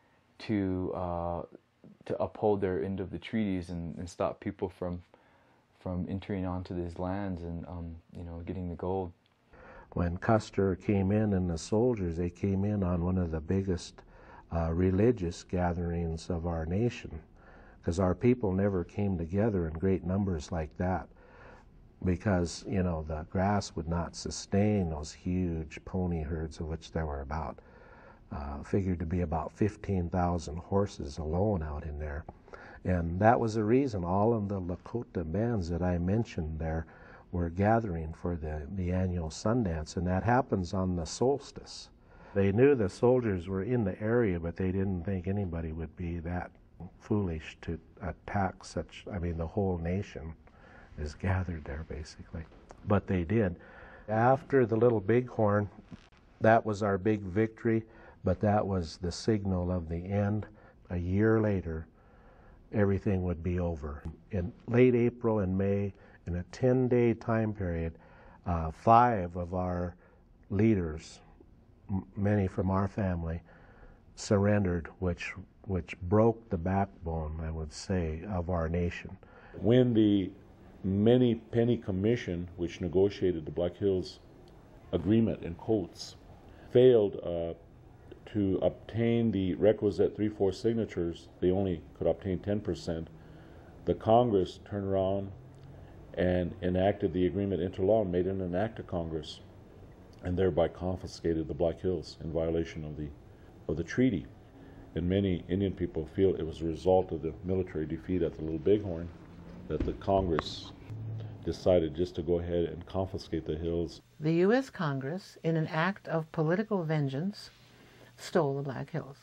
to uh, to uphold their end of the treaties and, and stop people from from entering onto these lands and um, you know, getting the gold. When Custer came in and the soldiers, they came in on one of the biggest uh, religious gatherings of our nation, because our people never came together in great numbers like that, because, you know, the grass would not sustain those huge pony herds, of which there were about, uh, figured to be about fifteen thousand horses alone out in there. And that was the reason all of the Lakota bands that I mentioned there were gathering for the, the annual Sundance, and that happens on the solstice. They knew the soldiers were in the area, but they didn't think anybody would be that foolish to attack such, I mean, the whole nation is gathered there basically. But they did. After the Little Bighorn, that was our big victory, but that was the signal of the end. A year later, everything would be over. In late April and May, in a ten-day time period, uh, five of our leaders, m many from our family, surrendered, which which broke the backbone, I would say, of our nation. When the Many Penny Commission, which negotiated the Black Hills Agreement in quotes, failed uh, to obtain the requisite three-fourths signatures, they only could obtain ten percent. The Congress turned around and enacted the agreement into law and made it an act of Congress, and thereby confiscated the Black Hills in violation of the of the treaty. And many Indian people feel it was a result of the military defeat at the Little Bighorn that the Congress decided just to go ahead and confiscate the hills. The U S Congress, in an act of political vengeance, stole the Black Hills,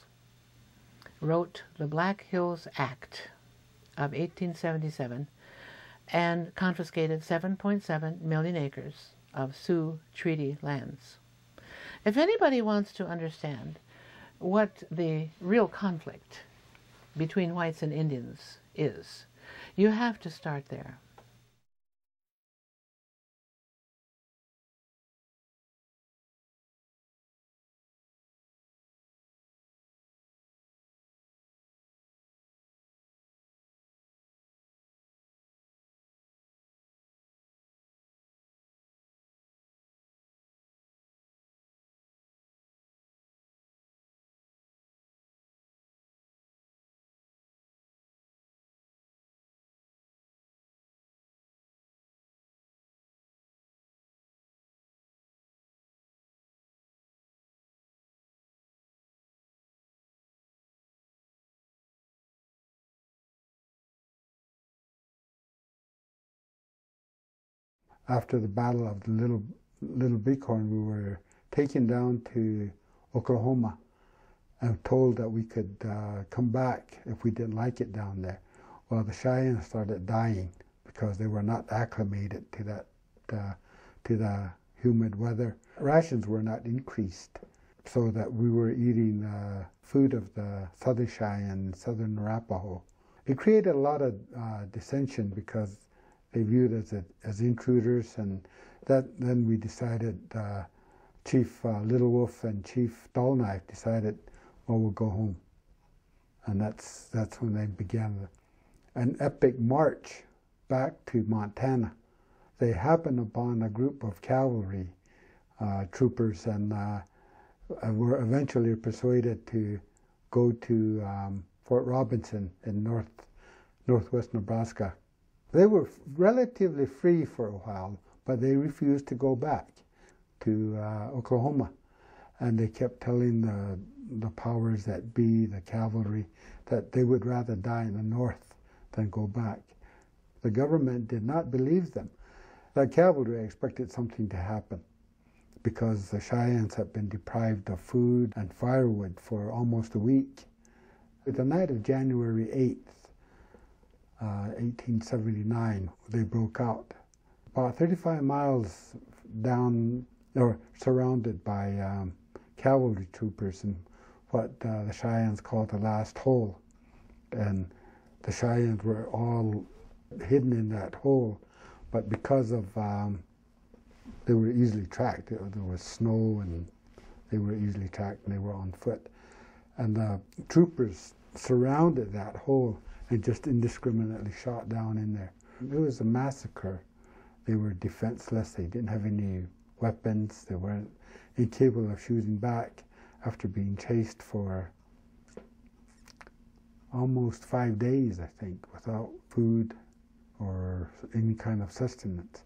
wrote the Black Hills Act of eighteen seventy-seven, and confiscated seven point seven million acres of Sioux treaty lands. If anybody wants to understand what the real conflict between whites and Indians is, you have to start there. After the Battle of the Little, Little Bighorn, we were taken down to Oklahoma and told that we could uh, come back if we didn't like it down there. Well, the Cheyennes started dying because they were not acclimated to that, uh, to the humid weather. Rations were not increased, so that we were eating uh, food of the Southern Cheyenne, Southern Arapaho. It created a lot of uh, dissension because they viewed us as, as intruders, and that then we decided, uh, Chief uh, Little Wolf and Chief Dull Knife decided, well, we'll go home. And that's, that's when they began an epic march back to Montana. They happened upon a group of cavalry uh, troopers and uh, were eventually persuaded to go to um, Fort Robinson in north, northwest Nebraska. They were relatively free for a while, but they refused to go back to uh, Oklahoma. And they kept telling the, the powers that be, the cavalry, that they would rather die in the north than go back. The government did not believe them. The cavalry expected something to happen. because the Cheyennes had been deprived of food and firewood for almost a week. The night of January eighth, uh, eighteen seventy-nine, they broke out. About thirty-five miles down, or surrounded by um, cavalry troopers in what uh, the Cheyennes called the last hole. And the Cheyennes were all hidden in that hole, but because of um, they were easily tracked. There was snow and they were easily tracked and they were on foot. And the troopers surrounded that hole and just indiscriminately shot down in there. It was a massacre. They were defenseless. They didn't have any weapons. They weren't incapable of shooting back after being chased for almost five days, I think, without food or any kind of sustenance.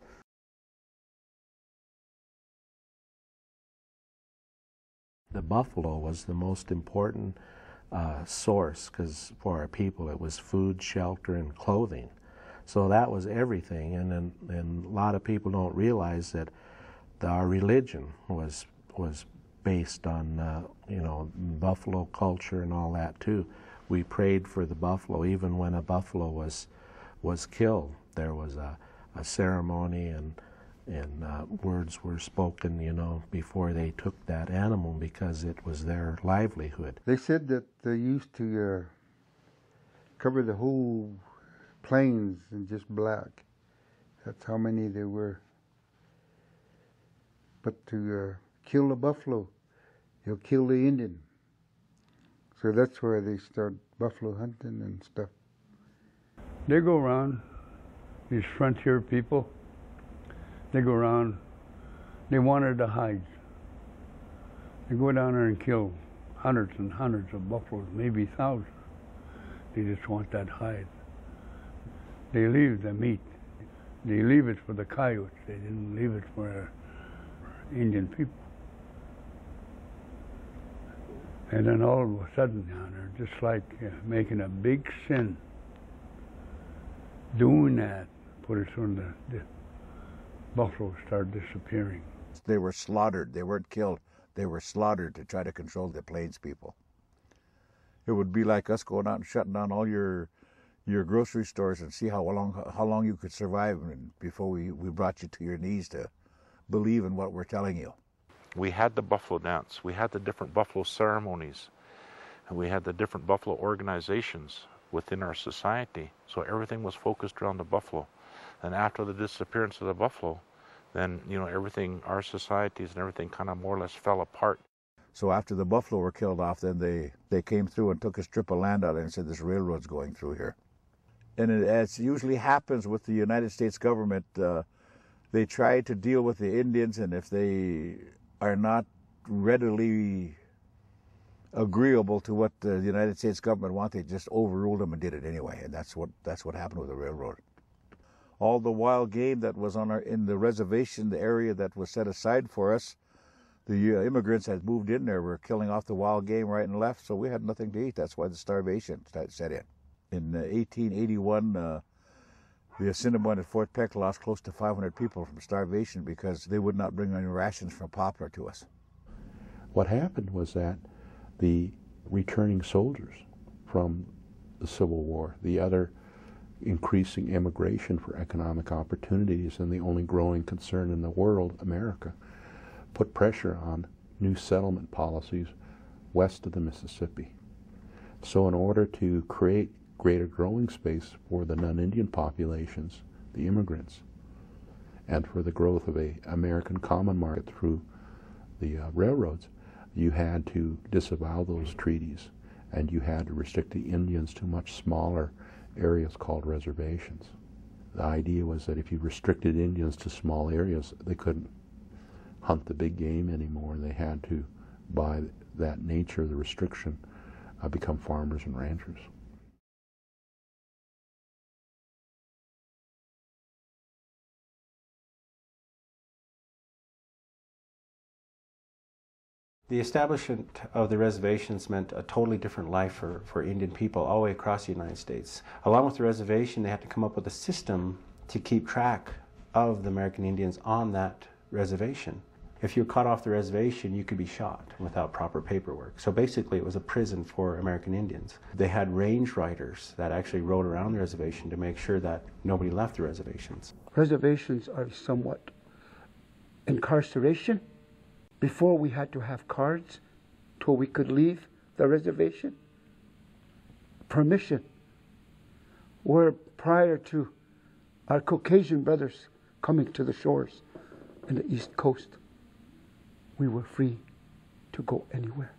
The buffalo was the most important uh, source, because for our people it was food, shelter, and clothing. So that was everything, and then, and a lot of people don't realize that the, our religion was was based on uh, you know, buffalo culture and all that too. We prayed for the buffalo. Even when a buffalo was was killed, there was a, a ceremony, and and uh, words were spoken, you know, before they took that animal, because it was their livelihood. They said that they used to uh, cover the whole plains in just black. That's how many there were. But to uh, kill a buffalo, you'll kill the Indian. So that's where they start buffalo hunting and stuff. They go around, these frontier people, they go around, they wanted the hides. They go down there and kill hundreds and hundreds of buffaloes, maybe thousands. They just want that hide. They leave the meat. They leave it for the coyotes. They didn't leave it for Indian people. And then all of a sudden down there, just like uh, making a big sin, doing that, put it on the, the buffalo started disappearing. They were slaughtered. They weren't killed. They were slaughtered to try to control the plains people. It would be like us going out and shutting down all your your grocery stores and see how long how long you could survive before we, we brought you to your knees to believe in what we're telling you. We had the buffalo dance. We had the different buffalo ceremonies. And we had the different buffalo organizations within our society. So everything was focused around the buffalo. And after the disappearance of the buffalo, then, you know, everything, our societies and everything kind of more or less fell apart. So after the buffalo were killed off, then they, they came through and took a strip of land out and said, this railroad's going through here. And it, as usually happens with the United States government, uh, they try to deal with the Indians, and if they are not readily agreeable to what the United States government wants, they just overruled them and did it anyway. And that's what, that's what happened with the railroad. All the wild game that was on our, in the reservation, the area that was set aside for us, the uh, immigrants had moved in there, were killing off the wild game right and left, so we had nothing to eat. That's why the starvation set in. In uh, eighteen eighty-one, uh, the Assiniboine at Fort Peck lost close to five hundred people from starvation because they would not bring any rations from Poplar to us. What happened was that the returning soldiers from the Civil War, the other increasing immigration for economic opportunities, and the only growing concern in the world, America, put pressure on new settlement policies west of the Mississippi. So in order to create greater growing space for the non-Indian populations, the immigrants, and for the growth of a American common market through the uh, railroads, you had to disavow those treaties, and you had to restrict the Indians to much smaller areas called reservations. The idea was that if you restricted Indians to small areas, they couldn't hunt the big game anymore. They had to, by that nature of the restriction, uh, become farmers and ranchers. The establishment of the reservations meant a totally different life for, for Indian people all the way across the United States. Along with the reservation, they had to come up with a system to keep track of the American Indians on that reservation. If you were caught off the reservation, you could be shot without proper paperwork. So basically it was a prison for American Indians. They had range riders that actually rode around the reservation to make sure that nobody left the reservations. Reservations are somewhat incarceration. Before we had to have cards till we could leave the reservation. Permission. Where prior to our Caucasian brothers coming to the shores in the East Coast, we were free to go anywhere.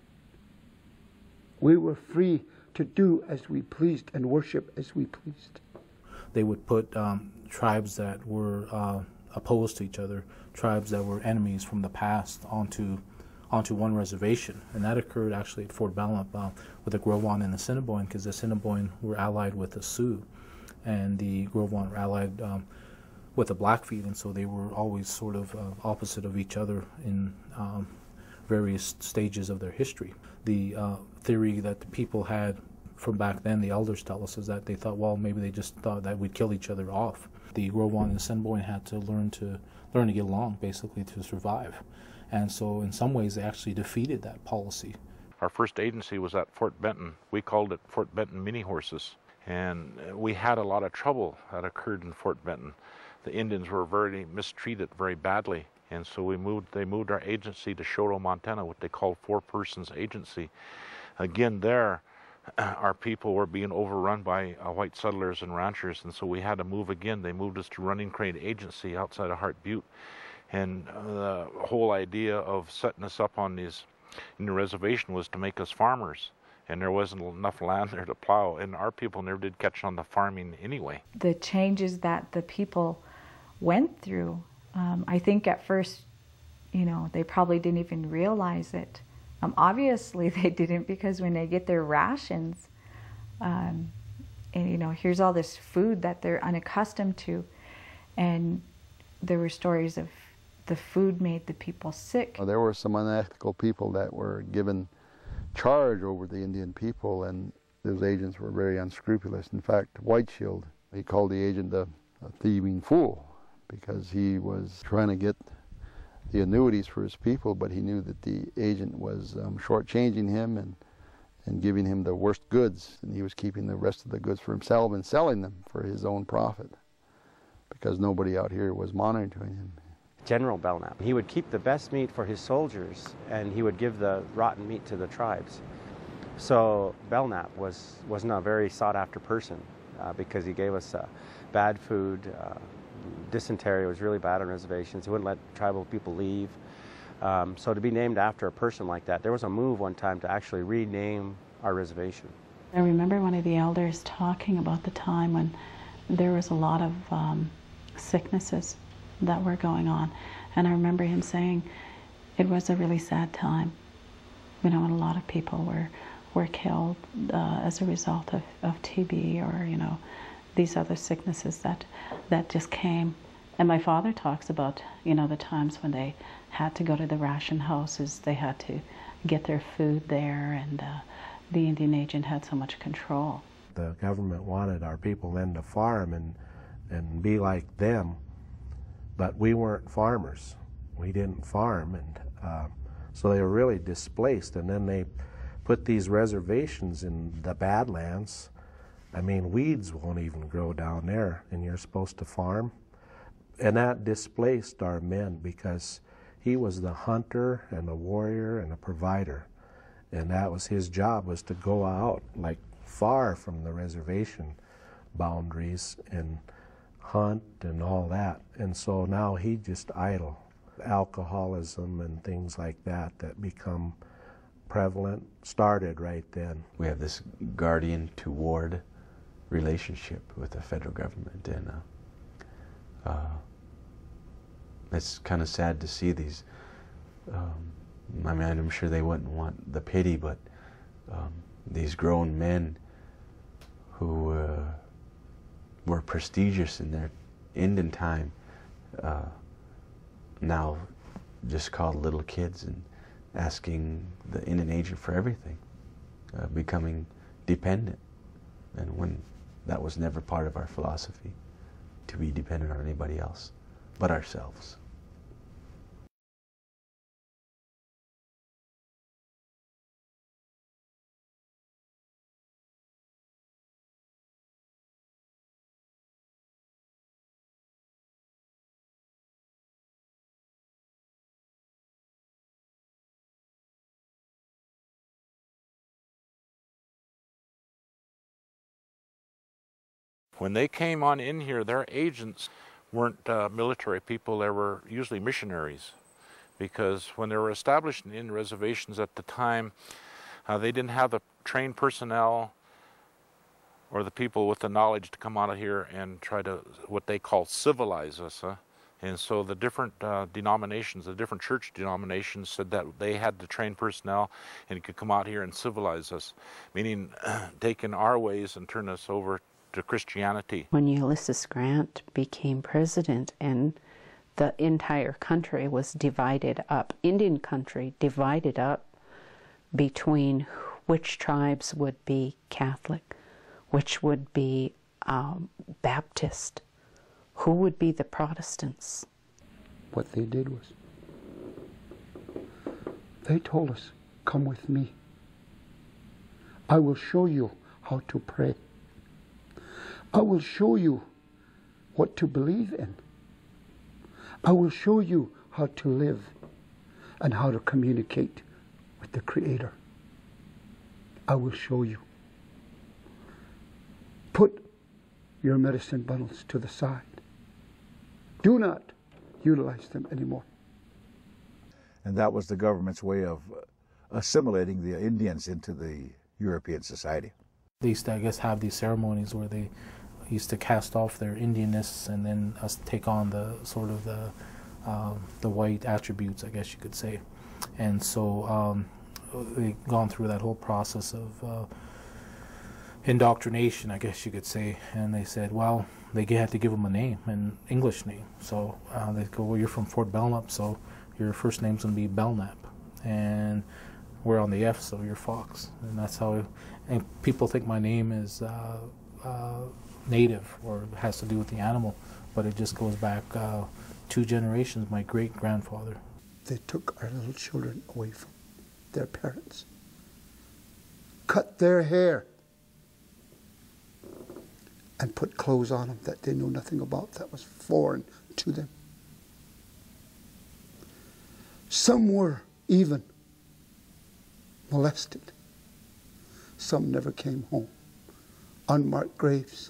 We were free to do as we pleased and worship as we pleased. They would put um, tribes that were uh, opposed to each other, tribes that were enemies from the past, onto onto one reservation, and that occurred actually at Fort Belknap uh, with the Gros Ventre and the Assiniboine, because the Assiniboine were allied with the Sioux, and the Gros Ventre were allied um, with the Blackfeet, and so they were always sort of uh, opposite of each other in um, various stages of their history. The uh, theory that the people had from back then, the elders tell us, is that they thought, well, maybe they just thought that we'd kill each other off. The Gros Ventre and the Assiniboine had to learn to learn to get along, basically, to survive. And so in some ways they actually defeated that policy. Our first agency was at Fort Benton. We called it Fort Benton Mini Horses. And we had a lot of trouble that occurred in Fort Benton. The Indians were very mistreated very badly. And so we moved, they moved our agency to Shoto, Montana, what they called Four Persons Agency. Again, there, our people were being overrun by uh, white settlers and ranchers, and so we had to move again. They moved us to Running Crane Agency outside of Hart Butte. And uh, the whole idea of setting us up on these, in the reservation, was to make us farmers. And there wasn't enough land there to plow, and our people never did catch on the farming anyway. The changes that the people went through, um, I think at first, you know, they probably didn't even realize it. Um, obviously they didn't, because when they get their rations, um, and you know, here's all this food that they're unaccustomed to, and there were stories of the food made the people sick. There were some unethical people that were given charge over the Indian people, and those agents were very unscrupulous. In fact, White Shield, he called the agent a, a thieving fool, because he was trying to get the annuities for his people, but he knew that the agent was um, shortchanging him and, and giving him the worst goods, and he was keeping the rest of the goods for himself and selling them for his own profit, because nobody out here was monitoring him. General Belknap, he would keep the best meat for his soldiers, and he would give the rotten meat to the tribes. So Belknap was, was not a very sought-after person, uh, because he gave us uh, bad food. Uh, dysentery was really bad on reservations. He wouldn't let tribal people leave. Um, so to be named after a person like that, there was a move one time to actually rename our reservation. I remember one of the elders talking about the time when there was a lot of um, sicknesses that were going on, and I remember him saying it was a really sad time, you know, and a lot of people were were killed uh, as a result of, of T B or, you know, these other sicknesses that that just came. And my father talks about, you know, the times when they had to go to the ration houses, they had to get their food there, and uh, the Indian agent had so much control. The government wanted our people then to farm and and be like them, but we weren't farmers. We didn't farm, and uh, so they were really displaced. And then they put these reservations in the Badlands. I mean, weeds won't even grow down there, and you're supposed to farm. And that displaced our men, because he was the hunter and the warrior and the provider. And that was his job, was to go out like far from the reservation boundaries and hunt and all that. And so now he just idle. Alcoholism and things like that that become prevalent started right then. We have this guardian to ward relationship with the federal government, and uh, uh, it's kind of sad to see these. Um, I mean, I'm sure they wouldn't want the pity, but um, these grown men who uh, were prestigious in their Indian time, uh, now just called little kids and asking the Indian agent for everything, uh, becoming dependent, and when that was never part of our philosophy, to be dependent on anybody else but ourselves. When they came on in here, their agents weren't uh, military people, they were usually missionaries. Because when they were established in reservations at the time, uh, they didn't have the trained personnel or the people with the knowledge to come out of here and try to, what they call, civilize us. Huh? And so the different uh, denominations, the different church denominations said that they had the trained personnel and could come out here and civilize us, meaning uh, taking our ways and turn us over to Christianity. When Ulysses Grant became president and the entire country was divided up, Indian country divided up between which tribes would be Catholic, which would be um, Baptist, who would be the Protestants. What they did was, they told us, come with me. I will show you how to pray. I will show you what to believe in. I will show you how to live and how to communicate with the Creator. I will show you. Put your medicine bundles to the side. Do not utilize them anymore. And that was the government's way of assimilating the Indians into the European society. They used to, I guess, have these ceremonies where they used to cast off their Indianness and then us take on the sort of the um, the white attributes, I guess you could say. And so um, they've gone through that whole process of uh, indoctrination, I guess you could say. And they said, well, they had to give them a name, an English name. So uh, they go, well, you're from Fort Belknap, so your first name's going to be Belknap. And we're on the F, so you're Fox. And that's how, and people think my name is uh, uh, native or has to do with the animal, but it just goes back uh, two generations, my great-grandfather. They took our little children away from their parents, cut their hair, and put clothes on them that they knew nothing about, that was foreign to them. Some were even molested. Some never came home. Unmarked graves.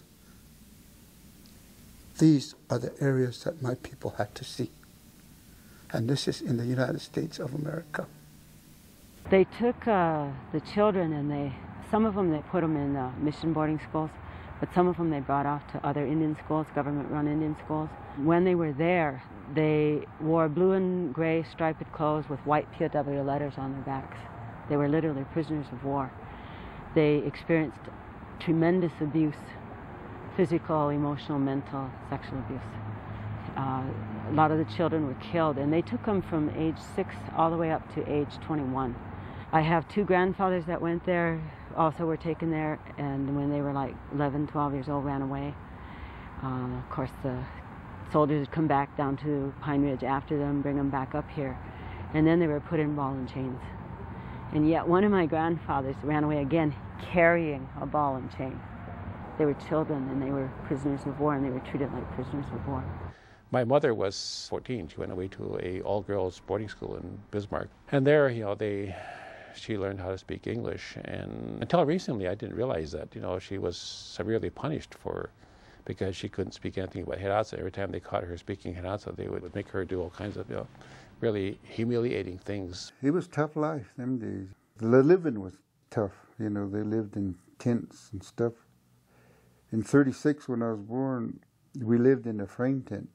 These are the areas that my people had to see. And this is in the United States of America. They took uh, the children and they, some of them they put them in uh, mission boarding schools, but some of them they brought off to other Indian schools, government-run Indian schools. When they were there, they wore blue and gray striped clothes with white P O W letters on their backs. They were literally prisoners of war. They experienced tremendous abuse, physical, emotional, mental, sexual abuse. Uh, a lot of the children were killed, and they took them from age six all the way up to age twenty-one. I have two grandfathers that went there, also were taken there, and when they were like eleven, twelve years old, ran away. Uh, of course, the soldiers would come back down to Pine Ridge after them, bring them back up here, and then they were put in ball and chains. And yet one of my grandfathers ran away again, carrying a ball and chain. They were children, and they were prisoners of war, and they were treated like prisoners of war. My mother was fourteen. She went away to a all-girls boarding school in Bismarck. And there, you know, they, she learned how to speak English. And until recently, I didn't realize that, you know, she was severely punished for, because she couldn't speak anything but Hidatsa. Every time they caught her speaking Hidatsa, they would make her do all kinds of, you know, really humiliating things. It was tough life them days. The living was tough. You know, they lived in tents and stuff. In thirty-six, when I was born, we lived in a frame tent.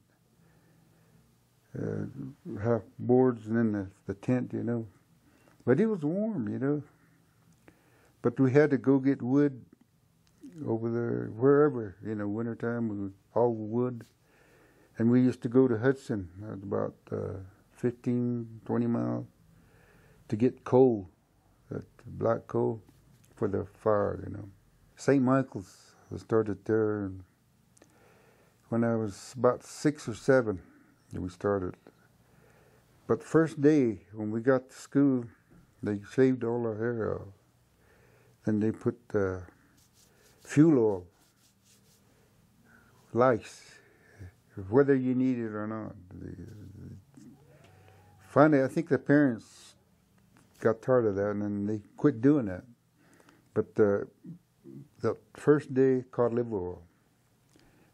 Uh, half boards and then the, the tent, you know. But it was warm, you know. But we had to go get wood over there, wherever, you know, wintertime, we would haul wood. And we used to go to Hudson, uh, about uh, fifteen, twenty miles, to get coal, that black coal, for the fire, you know. Saint Michael's, I started there, and when I was about six or seven, we started. But first day, when we got to school, they shaved all our hair off. Then they put uh, fuel oil, lice, whether you need it or not. Finally, I think the parents got tired of that, and then they quit doing that. But uh, the first day, cod liver oil.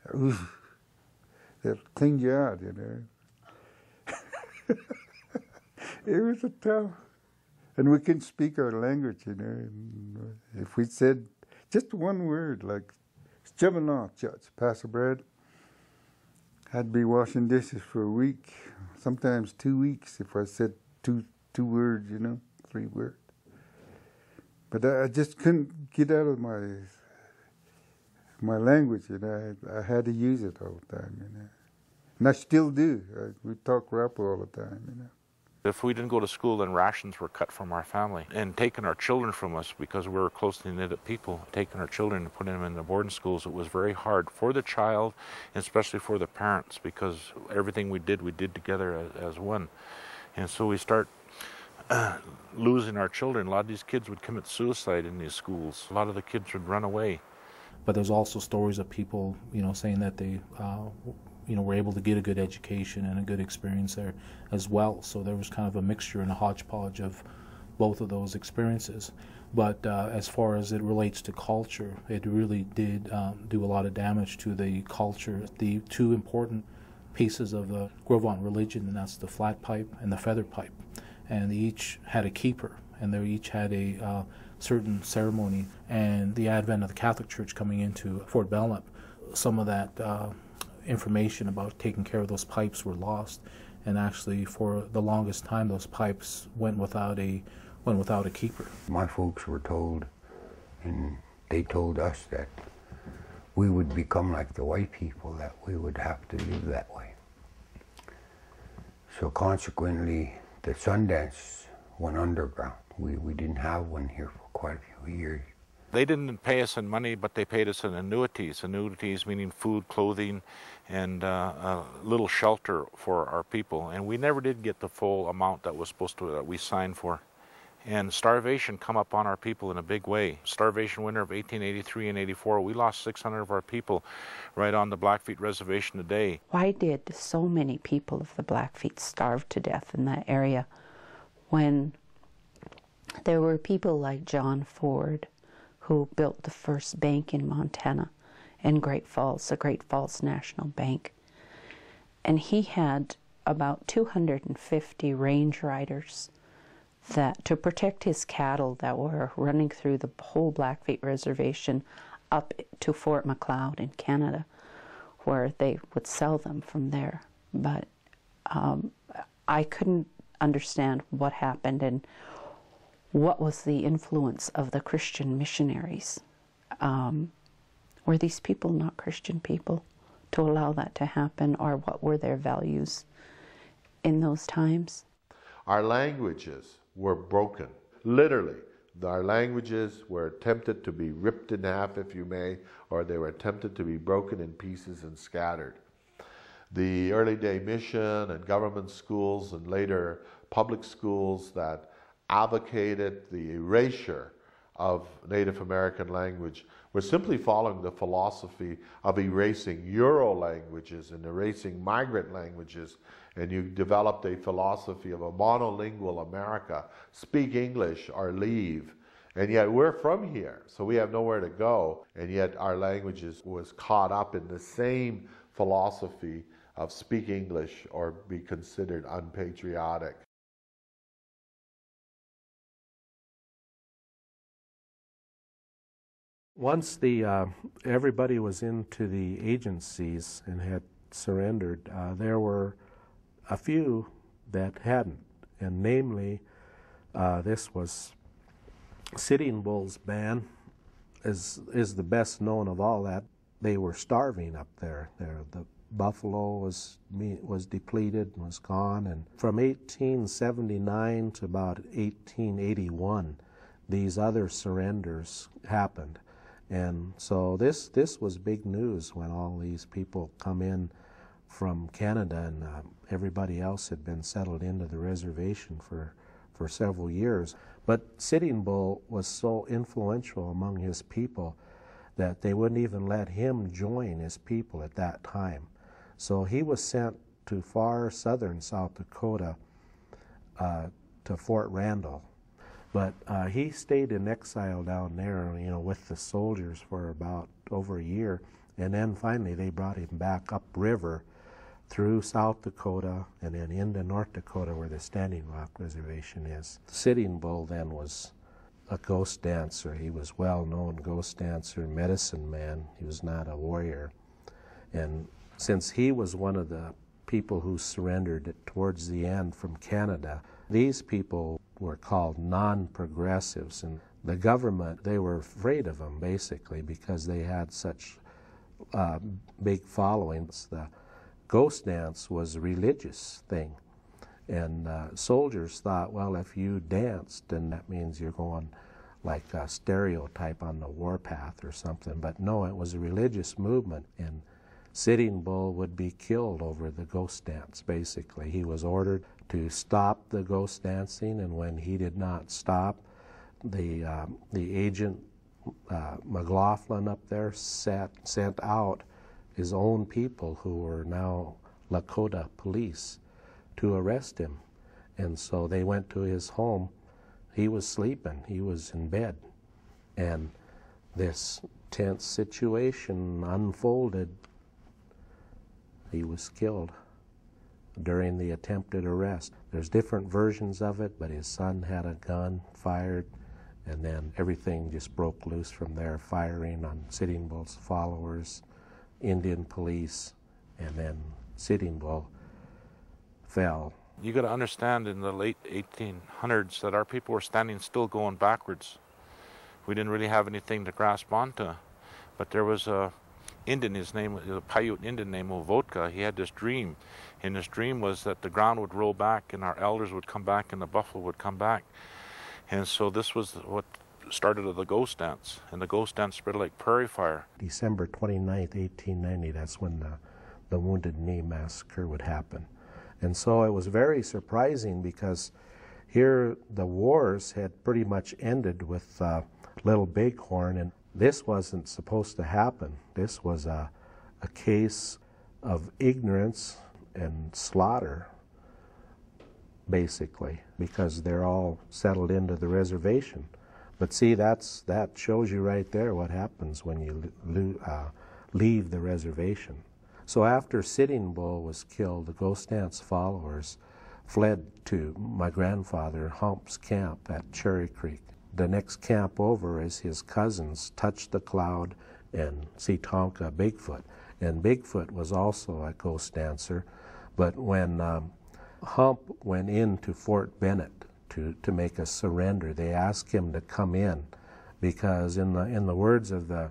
ooh, they'll clean you out, you know. It was a tough, and we couldn't speak our language, you know. And if we said just one word, like "Jumana, Judge, pass the bread," I'd be washing dishes for a week, sometimes two weeks if I said two two words, you know, three words. But I, I just couldn't get out of my my language, you know. I, I had to use it all the time, you know. And I still do. I, we talk Rapo all the time, you know. If we didn't go to school, then rations were cut from our family and taking our children from us because we were closely knitted people. Taking our children and putting them in the boarding schools, it was very hard for the child, and especially for the parents, because everything we did, we did together as, as one. And so we start uh, losing our children. A lot of these kids would commit suicide in these schools. A lot of the kids would run away. But there's also stories of people, you know, saying that they uh, you know, were able to get a good education and a good experience there as well. So there was kind of a mixture and a hodgepodge of both of those experiences. But uh, as far as it relates to culture, it really did um, do a lot of damage to the culture. The two important pieces of the Grovant religion, and that's the flat pipe and the feather pipe. And they each had a keeper, and they each had a uh, certain ceremony. And the advent of the Catholic Church coming into Fort Belknap, some of that uh, information about taking care of those pipes were lost, and actually for the longest time those pipes went without a went without a keeper. My folks were told, and they told us, that we would become like the white people, that we would have to live that way. So consequently the Sundance went underground. We, we didn't have one here for quite a few years. They didn't pay us in money, but they paid us in annuities. Annuities meaning food, clothing, and uh, a little shelter for our people. And we never did get the full amount that was supposed to, that we signed for. And starvation come up on our people in a big way. Starvation winter of eighteen eighty-three and eighty-four, we lost six hundred of our people right on the Blackfeet Reservation today. Why did so many people of the Blackfeet starve to death in that area when there were people like John Ford, who built the first bank in Montana, in Great Falls, the Great Falls National Bank. And he had about two hundred fifty range riders that to protect his cattle that were running through the whole Blackfeet Reservation up to Fort Macleod in Canada, where they would sell them from there. But um, I couldn't understand what happened and what was the influence of the Christian missionaries. Um, were these people not Christian people to allow that to happen, or what were their values in those times? Our languages were broken, literally. Our languages were attempted to be ripped in half, if you may, or they were attempted to be broken in pieces and scattered. The early day mission and government schools and later public schools that advocated the erasure of Native American language were simply following the philosophy of erasing Euro languages and erasing migrant languages, and you developed a philosophy of a monolingual America, speak English or leave. And yet we're from here, so we have nowhere to go, and yet our languages was caught up in the same philosophy of speak English or be considered unpatriotic. Once the uh, everybody was into the agencies and had surrendered, uh, there were a few that hadn't, and namely, uh, this was Sitting Bull's band is is the best known of all that. They were starving up there. There, the buffalo was was depleted and was gone, and from eighteen seventy-nine to about eighteen eighty-one, these other surrenders happened. And so this this was big news when all these people come in from Canada, and uh, everybody else had been settled into the reservation for, for several years. But Sitting Bull was so influential among his people that they wouldn't even let him join his people at that time. So he was sent to far southern South Dakota, uh, to Fort Randall. But uh, he stayed in exile down there, you know, with the soldiers for about over a year. And then finally they brought him back upriver through South Dakota and then into North Dakota where the Standing Rock Reservation is. Sitting Bull then was a ghost dancer. He was well-known ghost dancer, medicine man. He was not a warrior. And since he was one of the people who surrendered towards the end from Canada, these people were called non-progressives. And the government, they were afraid of them basically because they had such uh, big followings. The ghost dance was a religious thing. And uh, soldiers thought, well, if you danced, then that means you're going like a stereotype on the warpath or something. But no, it was a religious movement, and Sitting Bull would be killed over the ghost dance, basically. He was ordered to stop the ghost dancing, and when he did not stop, the, uh, the agent, uh, McLaughlin up there, sat, sent out his own people, who were now Lakota police, to arrest him. And so they went to his home. He was sleeping. He was in bed. And this tense situation unfolded. He was killed during the attempted arrest. There's different versions of it, but his son had a gun fired, and then everything just broke loose from there, firing on Sitting Bull's followers, Indian police, and then Sitting Bull fell. You got to understand, in the late eighteen hundreds, that our people were standing still, going backwards. We didn't really have anything to grasp onto, but there was a Indian, his name was a Paiute Indian named Ovotka. He had this dream, and his dream was that the ground would roll back and our elders would come back and the buffalo would come back. And so this was what started the ghost dance, and the ghost dance spread like prairie fire. December twenty-ninth, eighteen ninety, that's when the, the Wounded Knee Massacre would happen. And so it was very surprising because here the wars had pretty much ended with uh, Little Bighorn, and this wasn't supposed to happen. This was a, a case of ignorance and slaughter, basically, because they're all settled into the reservation. But see, that's, that shows you right there what happens when you lo uh, leave the reservation. So after Sitting Bull was killed, the ghost dance followers fled to my grandfather Hump's camp at Cherry Creek. The next camp over is his cousins, Touch the Cloud and Seetonka Bigfoot. And Bigfoot was also a ghost dancer, but when um, Hump went into Fort Bennett to, to make a surrender, they asked him to come in because in the, in the words of the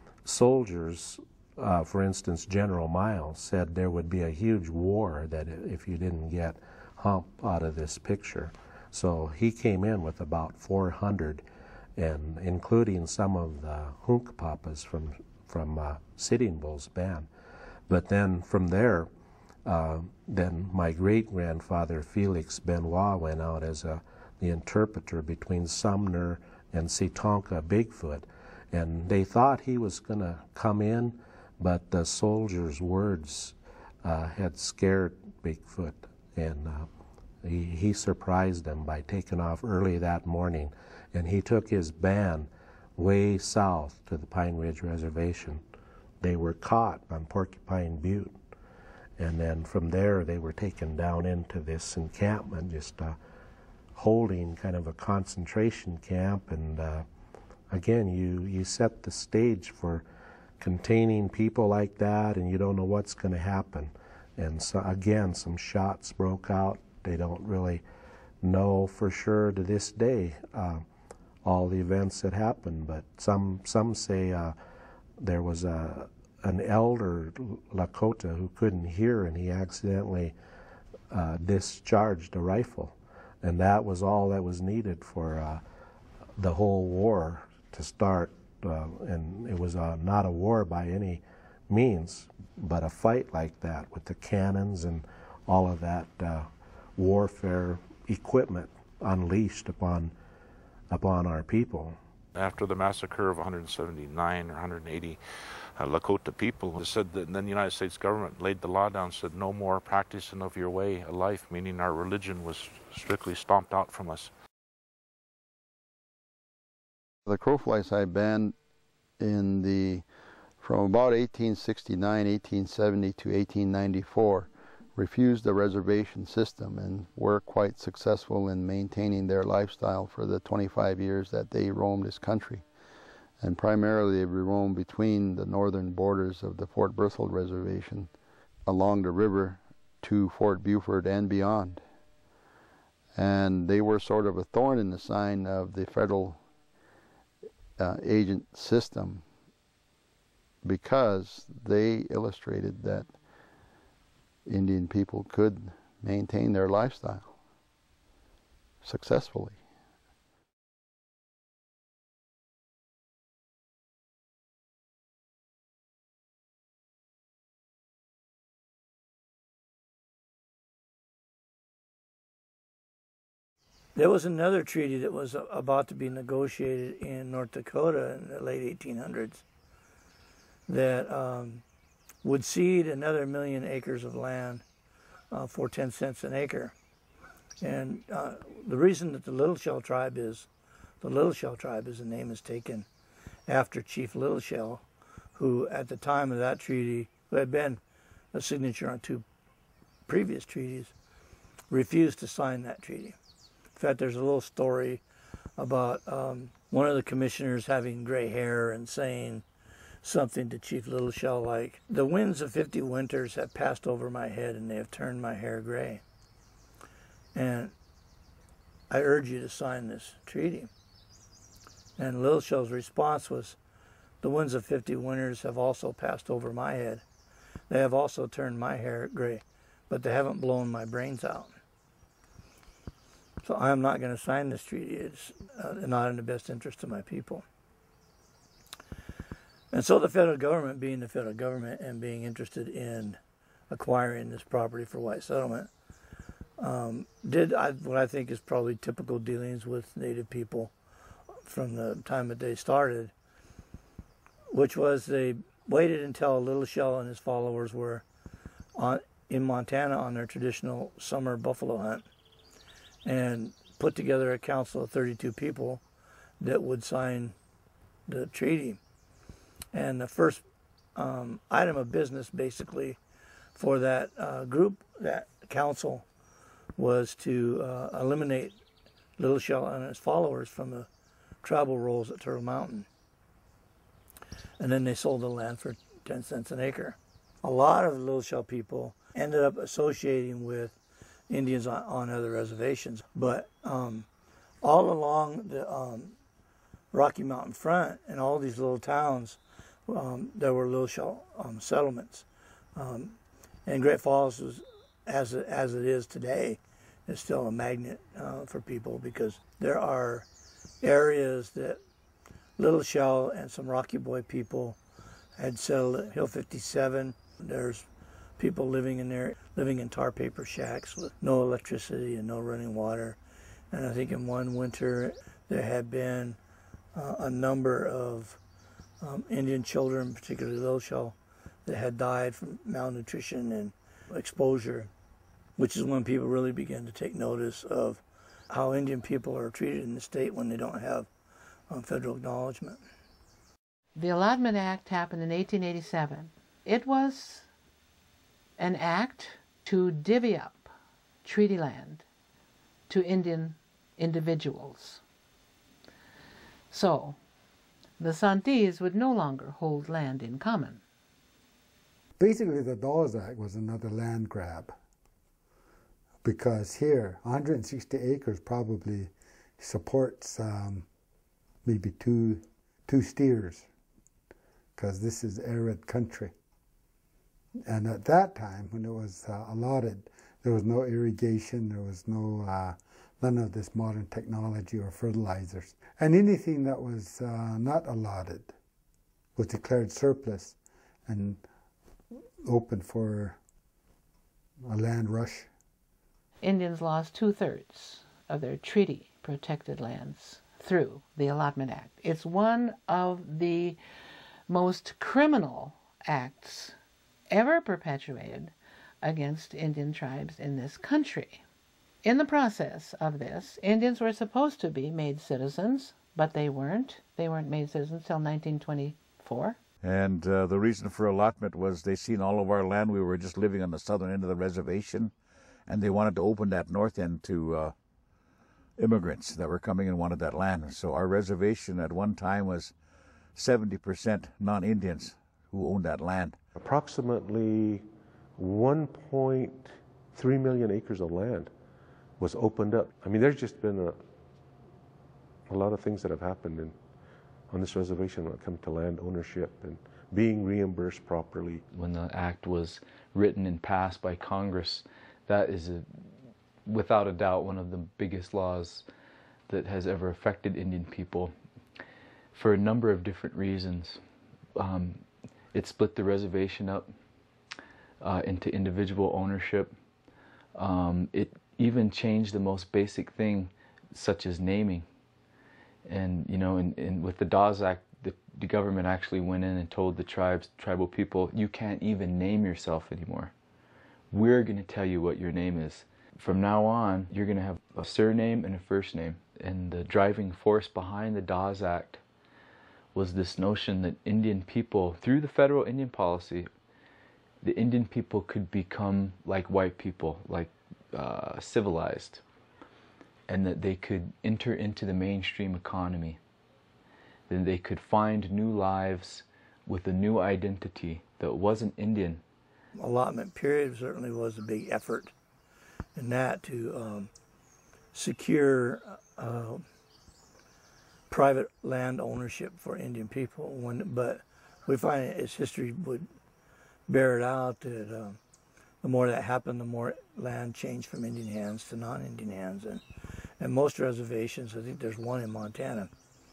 soldiers, uh, for instance, General Miles said there would be a huge war that if you didn't get Hump out of this picture. So he came in with about four hundred, and including some of the Hunkpapas from, from uh, Sitting Bull's band. But then from there, uh, then my great-grandfather Felix Benoit went out as a, the interpreter between Sumner and Seetonka Bigfoot. And they thought he was going to come in, but the soldiers' words uh, had scared Bigfoot, and uh, He, he surprised them by taking off early that morning, and he took his band way south to the Pine Ridge Reservation. They were caught on Porcupine Butte, and then from there they were taken down into this encampment, just uh, holding kind of a concentration camp. And uh, again, you, you set the stage for containing people like that, and you don't know what's going to happen. And so again, some shots broke out. They don't really know for sure to this day uh, all the events that happened, but some some say uh, there was a, an elder Lakota who couldn't hear, and he accidentally uh, discharged a rifle, and that was all that was needed for uh, the whole war to start. Uh, and it was uh, not a war by any means, but a fight like that with the cannons and all of that uh, warfare equipment unleashed upon upon our people. After the massacre of one hundred seventy-nine or one hundred eighty uh, Lakota people, it said that, and then the United States government laid the law down, said no more practicing of your way of life, meaning our religion was strictly stomped out from us. The Crowfly Side Band in the, from about eighteen sixty-nine, eighteen seventy to eighteen ninety-four refused the reservation system and were quite successful in maintaining their lifestyle for the twenty-five years that they roamed this country. And primarily they roamed between the northern borders of the Fort Berthold Reservation along the river to Fort Buford and beyond. And they were sort of a thorn in the side of the federal uh, agent system because they illustrated that Indian people could maintain their lifestyle successfully. There was another treaty that was about to be negotiated in North Dakota in the late eighteen hundreds that um, would cede another million acres of land uh, for ten cents an acre. And uh, the reason that the Little Shell tribe is, the Little Shell tribe is the name is taken after Chief Little Shell, who at the time of that treaty, who had been a signature on two previous treaties, refused to sign that treaty. In fact, there's a little story about um, one of the commissioners having gray hair and saying something to Chief Little Shell like, "The winds of fifty winters have passed over my head and they have turned my hair gray. And I urge you to sign this treaty." And Little Shell's response was, "The winds of fifty winters have also passed over my head. They have also turned my hair gray, but they haven't blown my brains out. So I'm not going to sign this treaty. It's uh, not in the best interest of my people." And so the federal government, being the federal government and being interested in acquiring this property for white settlement, um, did I, what I think is probably typical dealings with Native people from the time that they started, which was they waited until Little Shell and his followers were on, in Montana on their traditional summer buffalo hunt, and put together a council of thirty-two people that would sign the treaty. And the first um, item of business basically for that uh, group, that council, was to uh, eliminate Little Shell and his followers from the tribal rolls at Turtle Mountain. And then they sold the land for ten cents an acre. A lot of the Little Shell people ended up associating with Indians on, on other reservations, but um, all along the um, Rocky Mountain front and all these little towns, um, there were Little Shell um, settlements. Um, and Great Falls, was, as, it, as it is today, is still a magnet uh, for people because there are areas that Little Shell and some Rocky Boy people had settled at Hill fifty-seven. There's people living in there, living in tar paper shacks with no electricity and no running water. And I think in one winter there had been uh, a number of um, Indian children, particularly Little Shell, that had died from malnutrition and exposure, which is when people really began to take notice of how Indian people are treated in the state when they don't have um, federal acknowledgement. The Allotment Act happened in eighteen eighty-seven. It was an act to divvy up treaty land to Indian individuals. So, the Santees would no longer hold land in common. Basically, the Dawes Act was another land grab, because here, one hundred sixty acres probably supports um, maybe two, two steers, because this is arid country. And at that time, when it was uh, allotted, there was no irrigation, there was no uh, none of this modern technology or fertilizers. And anything that was uh, not allotted was declared surplus and open for a land rush. Indians lost two-thirds of their treaty-protected lands through the Allotment Act. It's one of the most criminal acts ever perpetuated against Indian tribes in this country. In the process of this, Indians were supposed to be made citizens but they weren't. They weren't made citizens until nineteen twenty-four. And uh, the reason for allotment was they seen all of our land. We were just living on the southern end of the reservation, and they wanted to open that north end to uh, immigrants that were coming and wanted that land. So our reservation at one time was seventy percent non-Indians who owned that land. Approximately one point three million acres of land was opened up. I mean, there's just been a, a lot of things that have happened in, on this reservation when it comes to land ownership and being reimbursed properly. When the act was written and passed by Congress, that is a, without a doubt one of the biggest laws that has ever affected Indian people for a number of different reasons. Um, it split the reservation up uh, into individual ownership. Um, it even changed the most basic thing, such as naming. And, you know, in, in, with the Dawes Act, the, the government actually went in and told the tribes, tribal people, you can't even name yourself anymore. We're going to tell you what your name is. From now on, you're going to have a surname and a first name. And the driving force behind the Dawes Act was this notion that Indian people, through the federal Indian policy, the Indian people could become like white people, like uh, civilized, and that they could enter into the mainstream economy. Then they could find new lives with a new identity that wasn't Indian. Allotment period certainly was a big effort in that to um, secure uh, private land ownership for Indian people. When, but we find its history would bear it out that um, the more that happened, the more land changed from Indian hands to non-Indian hands. And, and most reservations, I think there's one in Montana,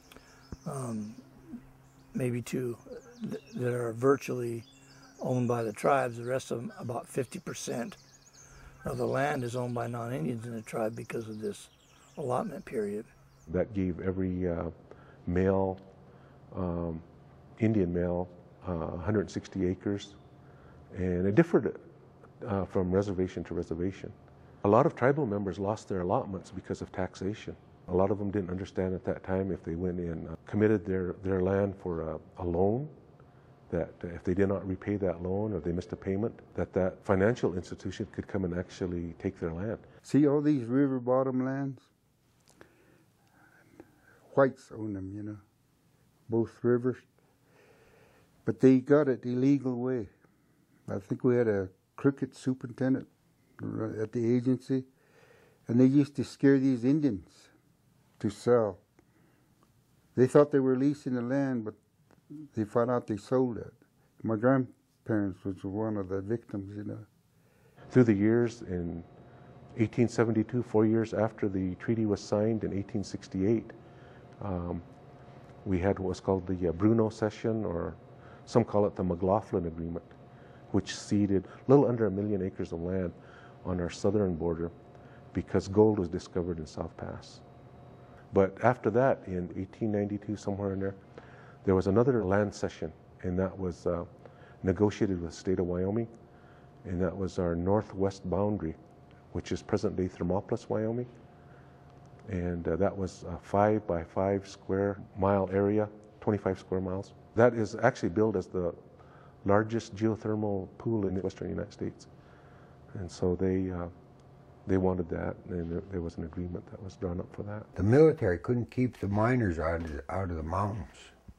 um, maybe two, th that are virtually owned by the tribes. The rest of them, about fifty percent of the land is owned by non-Indians in the tribe because of this allotment period. That gave every uh, male, um, Indian male, uh, one hundred sixty acres, and it differed uh, from reservation to reservation. A lot of tribal members lost their allotments because of taxation. A lot of them didn't understand at that time if they went in, uh, committed their, their land for a, a loan, that if they did not repay that loan or they missed a payment, that that financial institution could come and actually take their land. See all these river bottom lands? Whites own them, you know, both rivers. But they got it illegal way. I think we had a crooked superintendent at the agency, and they used to scare these Indians to sell. They thought they were leasing the land, but they found out they sold it. My grandparents was one of the victims, you know. Through the years, in eighteen seventy-two, four years after the treaty was signed in eighteen sixty-eight, um, we had what's called the uh, Bruno Cession, or some call it the McLaughlin Agreement, which ceded a little under a million acres of land on our southern border because gold was discovered in South Pass. But after that, in eighteen ninety-two, somewhere in there, there was another land cession, and that was uh, negotiated with the state of Wyoming, and that was our northwest boundary, which is present-day Thermopolis, Wyoming. And uh, that was a five by five square mile area, twenty-five square miles. That is actually billed as the largest geothermal pool in the western United States. And so they uh, they wanted that, and there, there was an agreement that was drawn up for that. The military couldn't keep the miners out of the, out of the mountains.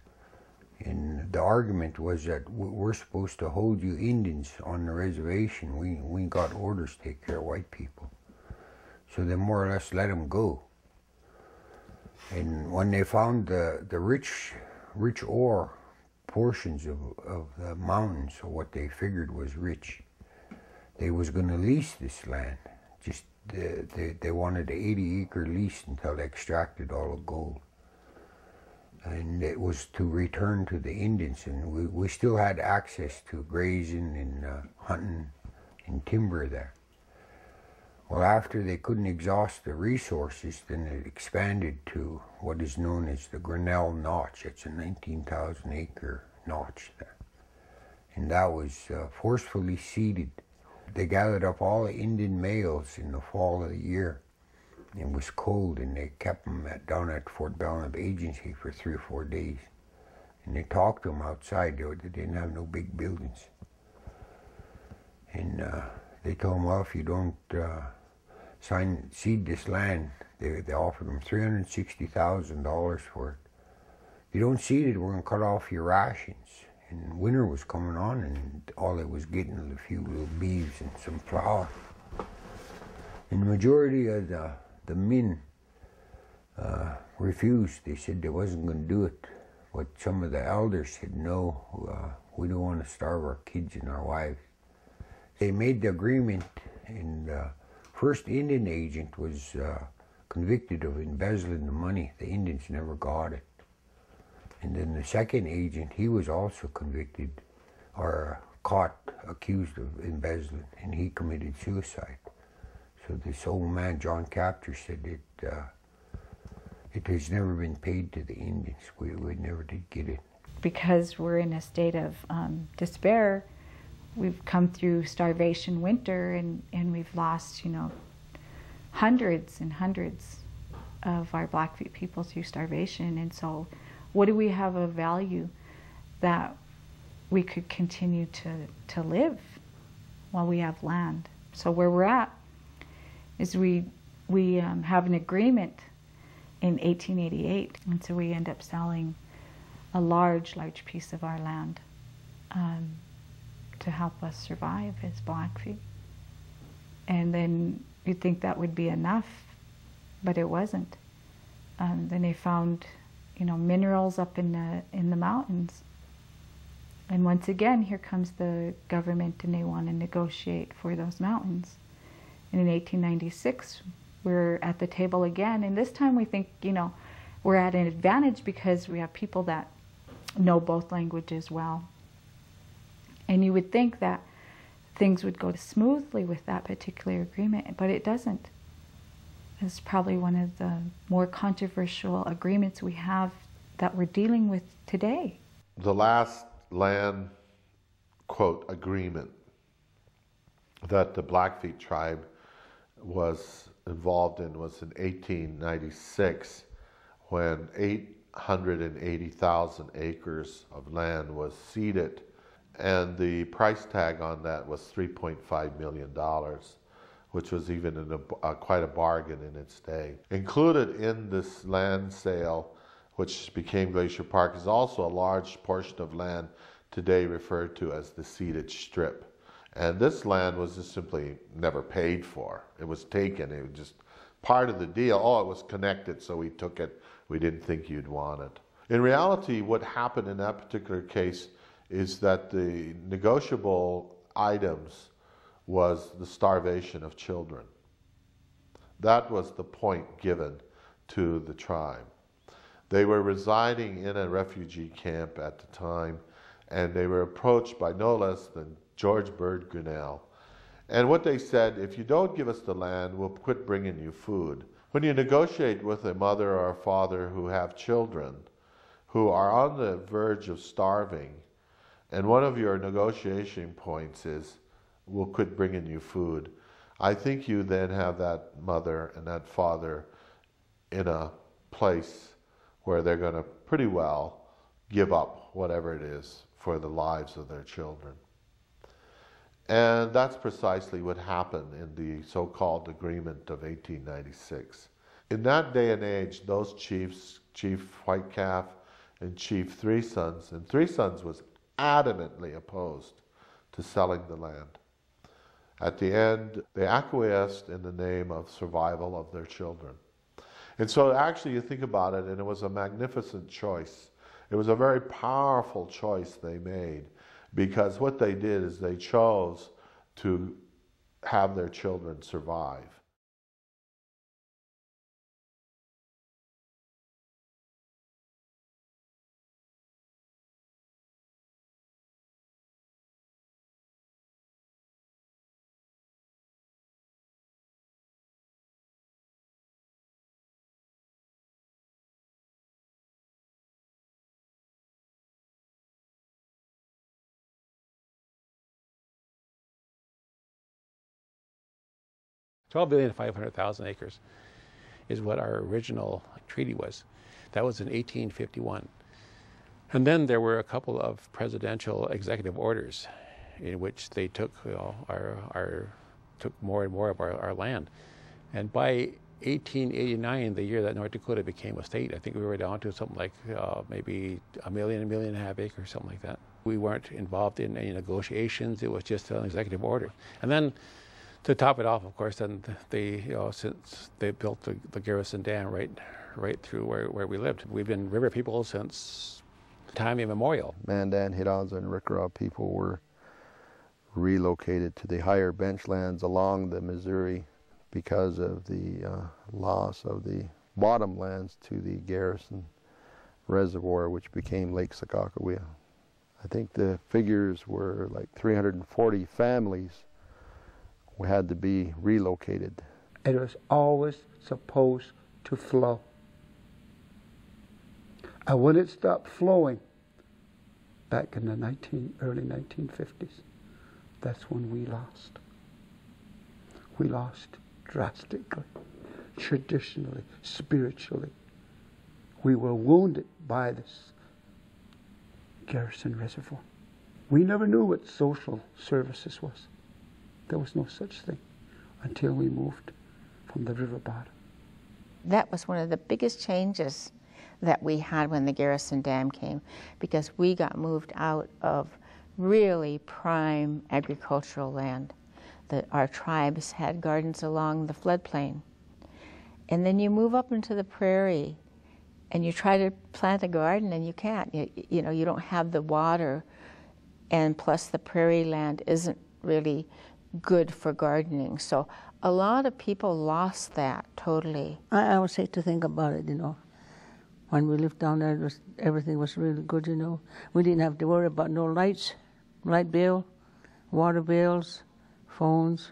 And the argument was that we're supposed to hold you Indians on the reservation. We, we got orders to take care of white people. So they more or less let them go. And when they found the, the rich, rich ore portions of, of the mountains, or what they figured was rich, they was going to lease this land. Just the, they, they wanted an eighty acre lease until they extracted all the gold. And it was to return to the Indians, and we, we still had access to grazing and uh, hunting and timber there. Well, after they couldn't exhaust the resources, then it expanded to what is known as the Grinnell Notch. It's a nineteen thousand acre notch there. And that was uh, forcefully ceded. They gathered up all the Indian males in the fall of the year It was cold, and they kept them at, down at Fort Belknap Agency for three or four days. And they talked to them outside. They, they didn't have no big buildings. And uh, they told them, well, if you don't uh, sign, seed this land, they, they offered them three hundred sixty thousand dollars for it. If you don't seed it, we're going to cut off your rations. And winter was coming on, and all they was getting was a few little beeves and some flour. And the majority of the, the men uh, refused. They said they wasn't going to do it. But some of the elders said, no, uh, we don't want to starve our kids and our wives. They made the agreement, and the uh, first Indian agent was uh, convicted of embezzling the money. The Indians never got it. And then the second agent, he was also convicted, or caught, accused of embezzling, and he committed suicide. So this old man, John Capture, said it, uh, it has never been paid to the Indians. We, we never did get it. Because we're in a state of um, despair, we've come through starvation winter, and, and we've lost, you know, hundreds and hundreds of our Blackfeet people through starvation. And so what do we have of value that we could continue to, to live while we have land? So where we're at is we, we um, have an agreement in eighteen eighty-eight, and so we end up selling a large, large piece of our land um, to help us survive as Blackfeet. And then you'd think that would be enough, but it wasn't. Um, then they found, you know, minerals up in the in the mountains. And once again, here comes the government, and they want to negotiate for those mountains. And in eighteen ninety-six, we're at the table again, and this time we think, you know, we're at an advantage because we have people that know both languages well. And you would think that things would go smoothly with that particular agreement, but it doesn't. It's probably one of the more controversial agreements we have that we're dealing with today. The last land, quote, agreement that the Blackfeet tribe was involved in was in eighteen ninety-six, when eight hundred eighty thousand acres of land was ceded, and the price tag on that was three point five million dollars, which was even in a, uh, quite a bargain in its day. Included in this land sale, which became Glacier Park, is also a large portion of land today referred to as the ceded strip. And this land was just simply never paid for. It was taken. It was just part of the deal. Oh, it was connected, so we took it. We didn't think you'd want it. In reality, what happened in that particular case is that the negotiable items was the starvation of children. That was the point given to the tribe. They were residing in a refugee camp at the time, and they were approached by no less than George Bird Grinnell. And what they said, if you don't give us the land, we'll quit bringing you food. When you negotiate with a mother or a father who have children who are on the verge of starving, and one of your negotiation points is, we'll quit bringing you food, I think you then have that mother and that father in a place where they're going to pretty well give up whatever it is for the lives of their children. And that's precisely what happened in the so-called agreement of eighteen ninety-six. In that day and age, those chiefs, Chief White Calf and Chief Three Sons, and Three Sons was adamantly opposed to selling the land. At the end, they acquiesced in the name of survival of their children. And so actually you think about it, and it was a magnificent choice. It was a very powerful choice they made, because what they did is they chose to have their children survive. twelve billion five hundred thousand acres. is what our original treaty was. That was in eighteen fifty-one. And then there were a couple of presidential executive orders in which they took, you know, our, our, took more and more of our, our land. And by eighteen eighty-nine, the year that North Dakota became a state, I think we were down to something like uh, maybe a million, a million and a half acres, something like that. We weren't involved in any negotiations. It was just an executive order. And then to top it off, of course, then they, you know, since they built the, the Garrison Dam right, right through where, where we lived. We've been river people since time immemorial. Mandan, Hidanza, and Rickeraw people were relocated to the higher benchlands along the Missouri because of the uh, loss of the bottomlands to the Garrison Reservoir, which became Lake Sakakawea. I think the figures were like three hundred forty families had to be relocated. It was always supposed to flow. And when it stopped flowing, back in the nineteen, early nineteen fifties, that's when we lost. We lost drastically, traditionally, spiritually. We were wounded by this Garrison Reservoir. We never knew what social services was. There was no such thing until we moved from the river bottom. That was one of the biggest changes that we had when the Garrison Dam came, because we got moved out of really prime agricultural land. The, our tribes had gardens along the floodplain. And then you move up into the prairie and you try to plant a garden and you can't. You, you know, you don't have the water, and plus the prairie land isn't really good for gardening. So a lot of people lost that totally. I always hate to think about it, you know. When we lived down there, it was, everything was really good, you know. We didn't have to worry about no lights, light bill, water bills, phones.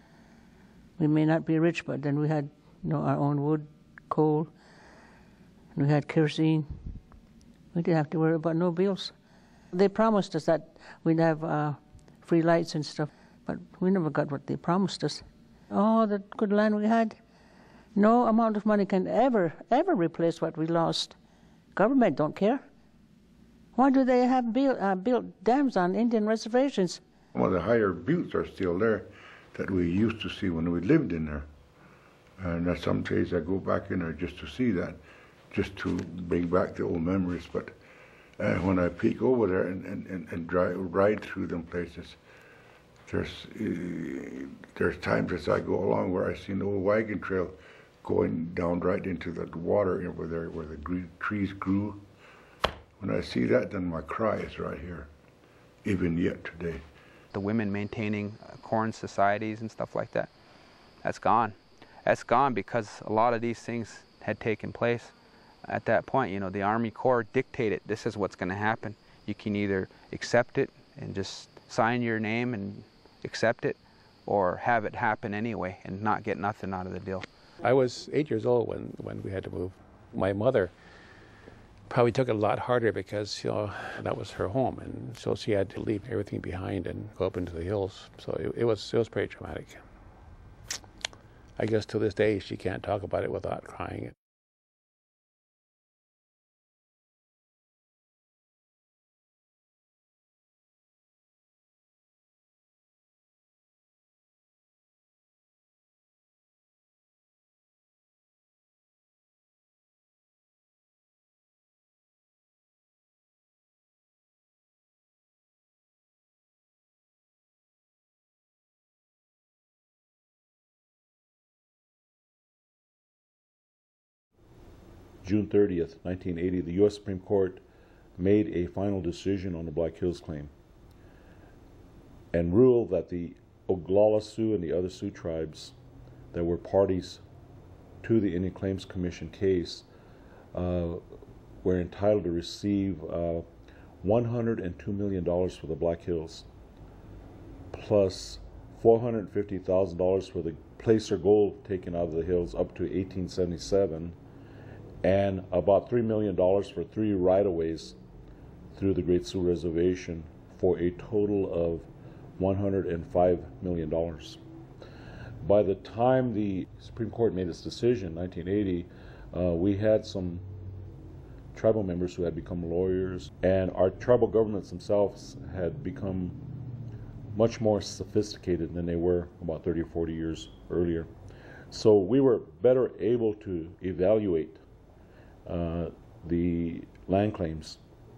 We may not be rich, but then we had, you know, our own wood, coal, and we had kerosene. We didn't have to worry about no bills. They promised us that we'd have uh, free lights and stuff, but we never got what they promised us. Oh, the good land we had. No amount of money can ever, ever replace what we lost. Government don't care. Why do they have built, uh, built dams on Indian reservations? Well, the higher buttes are still there that we used to see when we lived in there. And uh, some days I go back in there just to see that, just to bring back the old memories. But uh, when I peek over there and, and, and, and drive, ride through them places, there's, uh, there's times as I go along where I see an old wagon trail going down right into the water over there where the trees grew. When I see that, then my cry is right here, even yet today. The women maintaining uh, corn societies and stuff like that, that's gone. That's gone because a lot of these things had taken place. At that point, you know, the Army Corps dictated this is what's going to happen. You can either accept it and just sign your name and accept it, or have it happen anyway and not get nothing out of the deal. I was eight years old when, when we had to move. My mother probably took it a lot harder because, you know, that was her home, and so she had to leave everything behind and go up into the hills. So it, it was it was pretty traumatic. I guess to this day she can't talk about it without crying. June thirtieth, nineteen eighty, the U S Supreme Court made a final decision on the Black Hills claim and ruled that the Oglala Sioux and the other Sioux tribes that were parties to the Indian Claims Commission case uh, were entitled to receive uh, one hundred two million dollars for the Black Hills, plus four hundred fifty thousand dollars for the placer gold taken out of the hills up to eighteen seventy-seven, and about three million dollars for three right-of-ways through the Great Sioux Reservation, for a total of one hundred five million dollars. By the time the Supreme Court made its decision in nineteen eighty, uh, we had some tribal members who had become lawyers, and our tribal governments themselves had become much more sophisticated than they were about thirty or forty years earlier. So we were better able to evaluate uh, the land claims,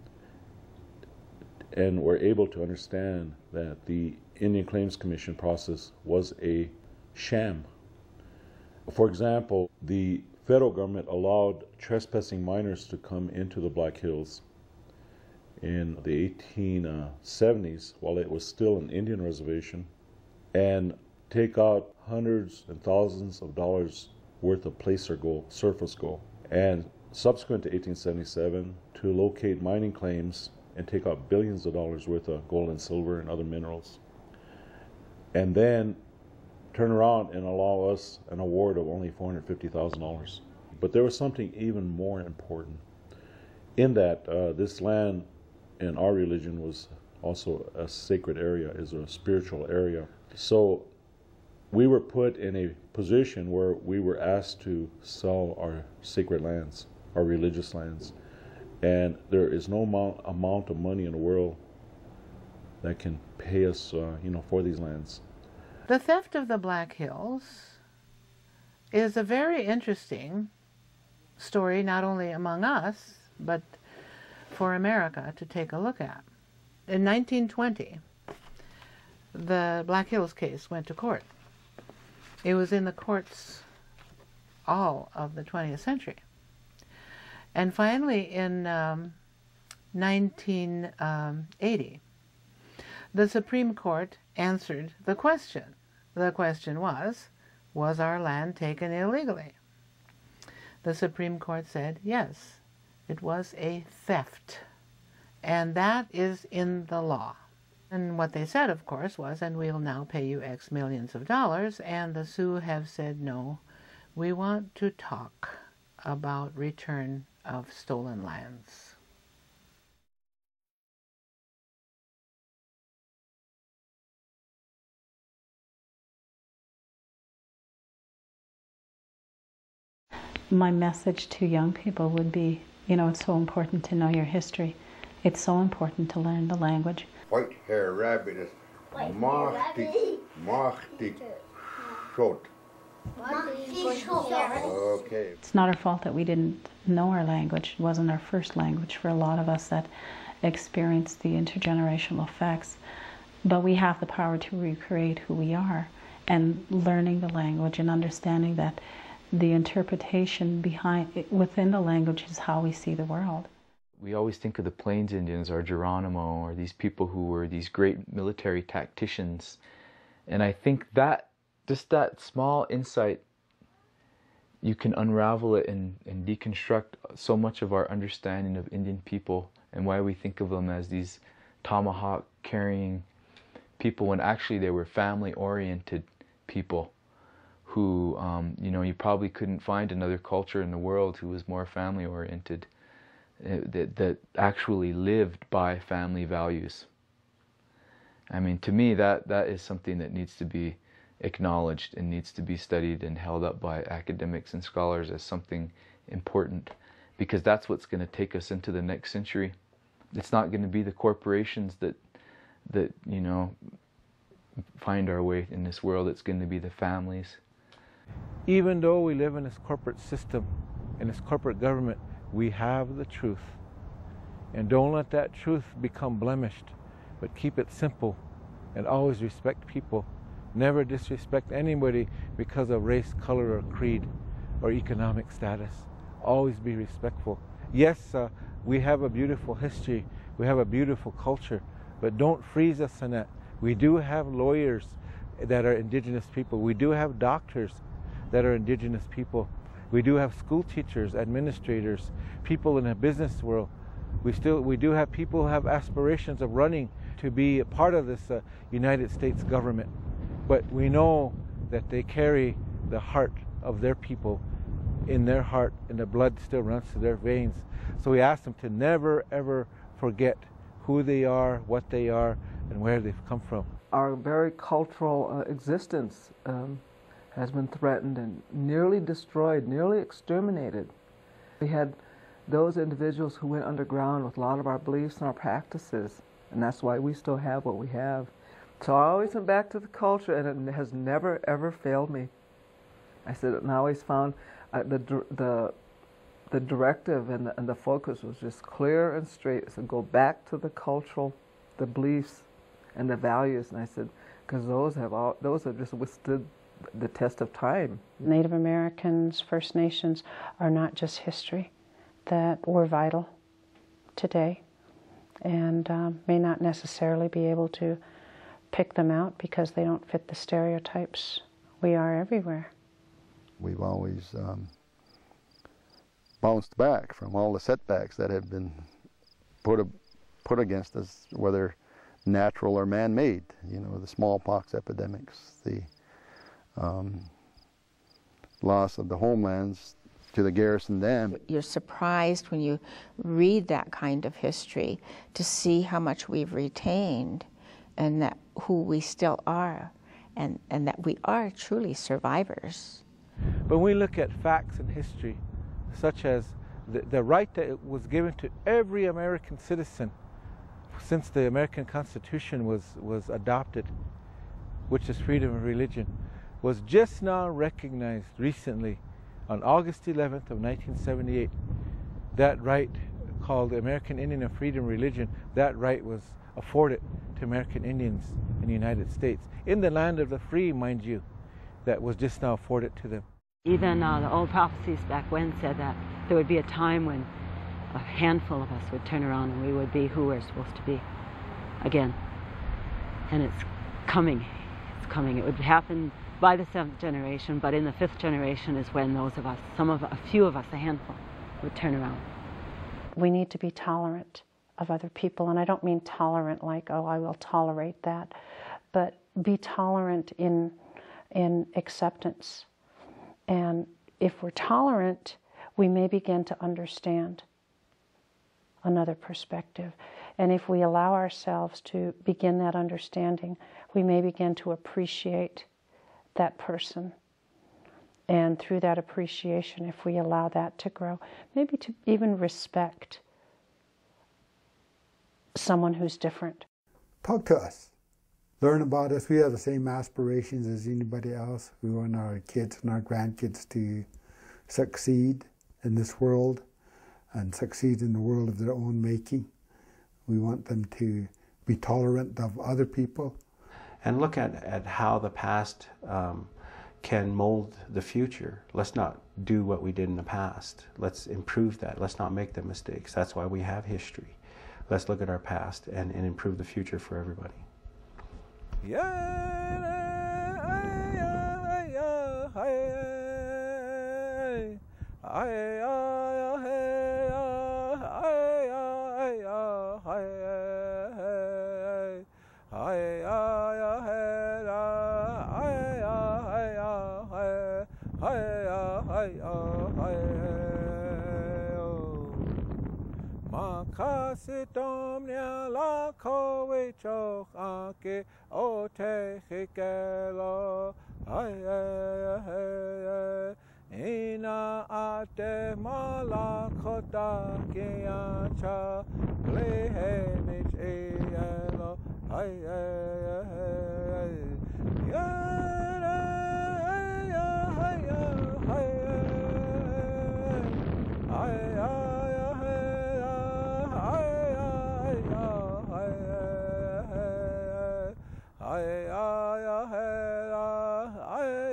and were able to understand that the Indian Claims Commission process was a sham. For example, the federal government allowed trespassing miners to come into the Black Hills in the eighteen seventies while it was still an Indian reservation, and take out hundreds and thousands of dollars worth of placer gold, surface gold. And subsequent to eighteen seventy-seven, to locate mining claims and take out billions of dollars worth of gold and silver and other minerals. And then turn around and allow us an award of only four hundred fifty thousand dollars. But there was something even more important in that uh, this land in our religion was also a sacred area, is a spiritual area. So we were put in a position where we were asked to sell our sacred lands, our religious lands. And there is no amount, amount of money in the world that can pay us uh, you know, for these lands. The theft of the Black Hills is a very interesting story, not only among us, but for America to take a look at. In nineteen twenty, the Black Hills case went to court. It was in the courts all of the twentieth century. And finally, in um, nineteen eighty, the Supreme Court answered the question. The question was, was our land taken illegally? The Supreme Court said, yes, it was a theft. And that is in the law. And what they said, of course, was, and we will now pay you X millions of dollars. And the Sioux have said, no, we want to talk about return of stolen lands. My message to young people would be, you know, it's so important to know your history. It's so important to learn the language. White hair rabbit is machtig, machtig short. Okay. It's not our fault that we didn't know our language. It wasn't our first language for a lot of us that experienced the intergenerational effects. But we have the power to recreate who we are, and learning the language and understanding that the interpretation behind within the language is how we see the world. We always think of the Plains Indians or Geronimo or these people who were these great military tacticians. And I think that, just that small insight, you can unravel it and, and deconstruct so much of our understanding of Indian people and why we think of them as these tomahawk-carrying people when actually they were family-oriented people who, um, you know, you probably couldn't find another culture in the world who was more family-oriented, uh, that, that actually lived by family values. I mean, to me, that, that is something that needs to be acknowledged and needs to be studied and held up by academics and scholars as something important, because that's what's going to take us into the next century. It's not going to be the corporations that, that, you know, find our way in this world. It's going to be the families. Even though we live in this corporate system, in this corporate government, we have the truth. And don't let that truth become blemished, but keep it simple and always respect people. Never disrespect anybody because of race, color, or creed, or economic status. Always be respectful. Yes, uh, we have a beautiful history, we have a beautiful culture, but don't freeze us in that. We do have lawyers that are Indigenous people. We do have doctors that are Indigenous people. We do have school teachers, administrators, people in the business world. We still, we do have people who have aspirations of running to be a part of this uh, United States government. But we know that they carry the heart of their people in their heart, and the blood still runs through their veins. So we ask them to never, ever forget who they are, what they are, and where they've come from. Our very cultural uh, existence um, has been threatened and nearly destroyed, nearly exterminated. We had those individuals who went underground with a lot of our beliefs and our practices, and that's why we still have what we have. So I always went back to the culture, and it has never, ever failed me. I said, and I always found uh, the, the, the directive and the, and the focus was just clear and straight. So go back to the cultural, the beliefs, and the values. And I said, because those have all, those have just withstood the test of time. Native Americans, First Nations are not just history, that were vital today, and um, may not necessarily be able to pick them out because they don't fit the stereotypes. We are everywhere. We've always um, bounced back from all the setbacks that have been put, a, put against us, whether natural or man-made. You know, the smallpox epidemics, the um, loss of the homelands to the Garrison Dam. You're surprised when you read that kind of history to see how much we've retained and that who we still are, and, and that we are truly survivors. When we look at facts in history, such as the, the right that was given to every American citizen since the American Constitution was, was adopted, which is freedom of religion, was just now recognized recently on August eleventh of nineteen seventy-eight. That right, called the American Indian and Freedom Religion, that right was afforded to American Indians in the United States, in the land of the free, mind you, that was just now afforded to them. Even uh, the old prophecies back when said that there would be a time when a handful of us would turn around and we would be who we're supposed to be again. And it's coming. It's coming. It would happen by the seventh generation, but in the fifth generation is when those of us, some of, a few of us, a handful, would turn around. We need to be tolerant of other people, and I don't mean tolerant like, oh, I will tolerate that, but be tolerant in, in acceptance. And if we're tolerant, we may begin to understand another perspective. And if we allow ourselves to begin that understanding, we may begin to appreciate that person. And through that appreciation, if we allow that to grow, maybe to even respect someone who's different. Talk to us. Learn about us. We have the same aspirations as anybody else. We want our kids and our grandkids to succeed in this world and succeed in the world of their own making. We want them to be tolerant of other people. And look at, at how the past um, can mold the future. Let's not do what we did in the past. Let's improve that. Let's not make the mistakes. That's why we have history. Let's look at our past and, and improve the future for everybody. Makasitomnia la kowe choch ake o te hikelo ay ay ay ina ate malakota kiacha lehenich elo ay ay ay yara ay ay ay ay ay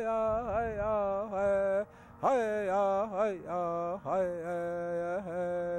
Hi, hi, hi, hi, hi, hi, hi.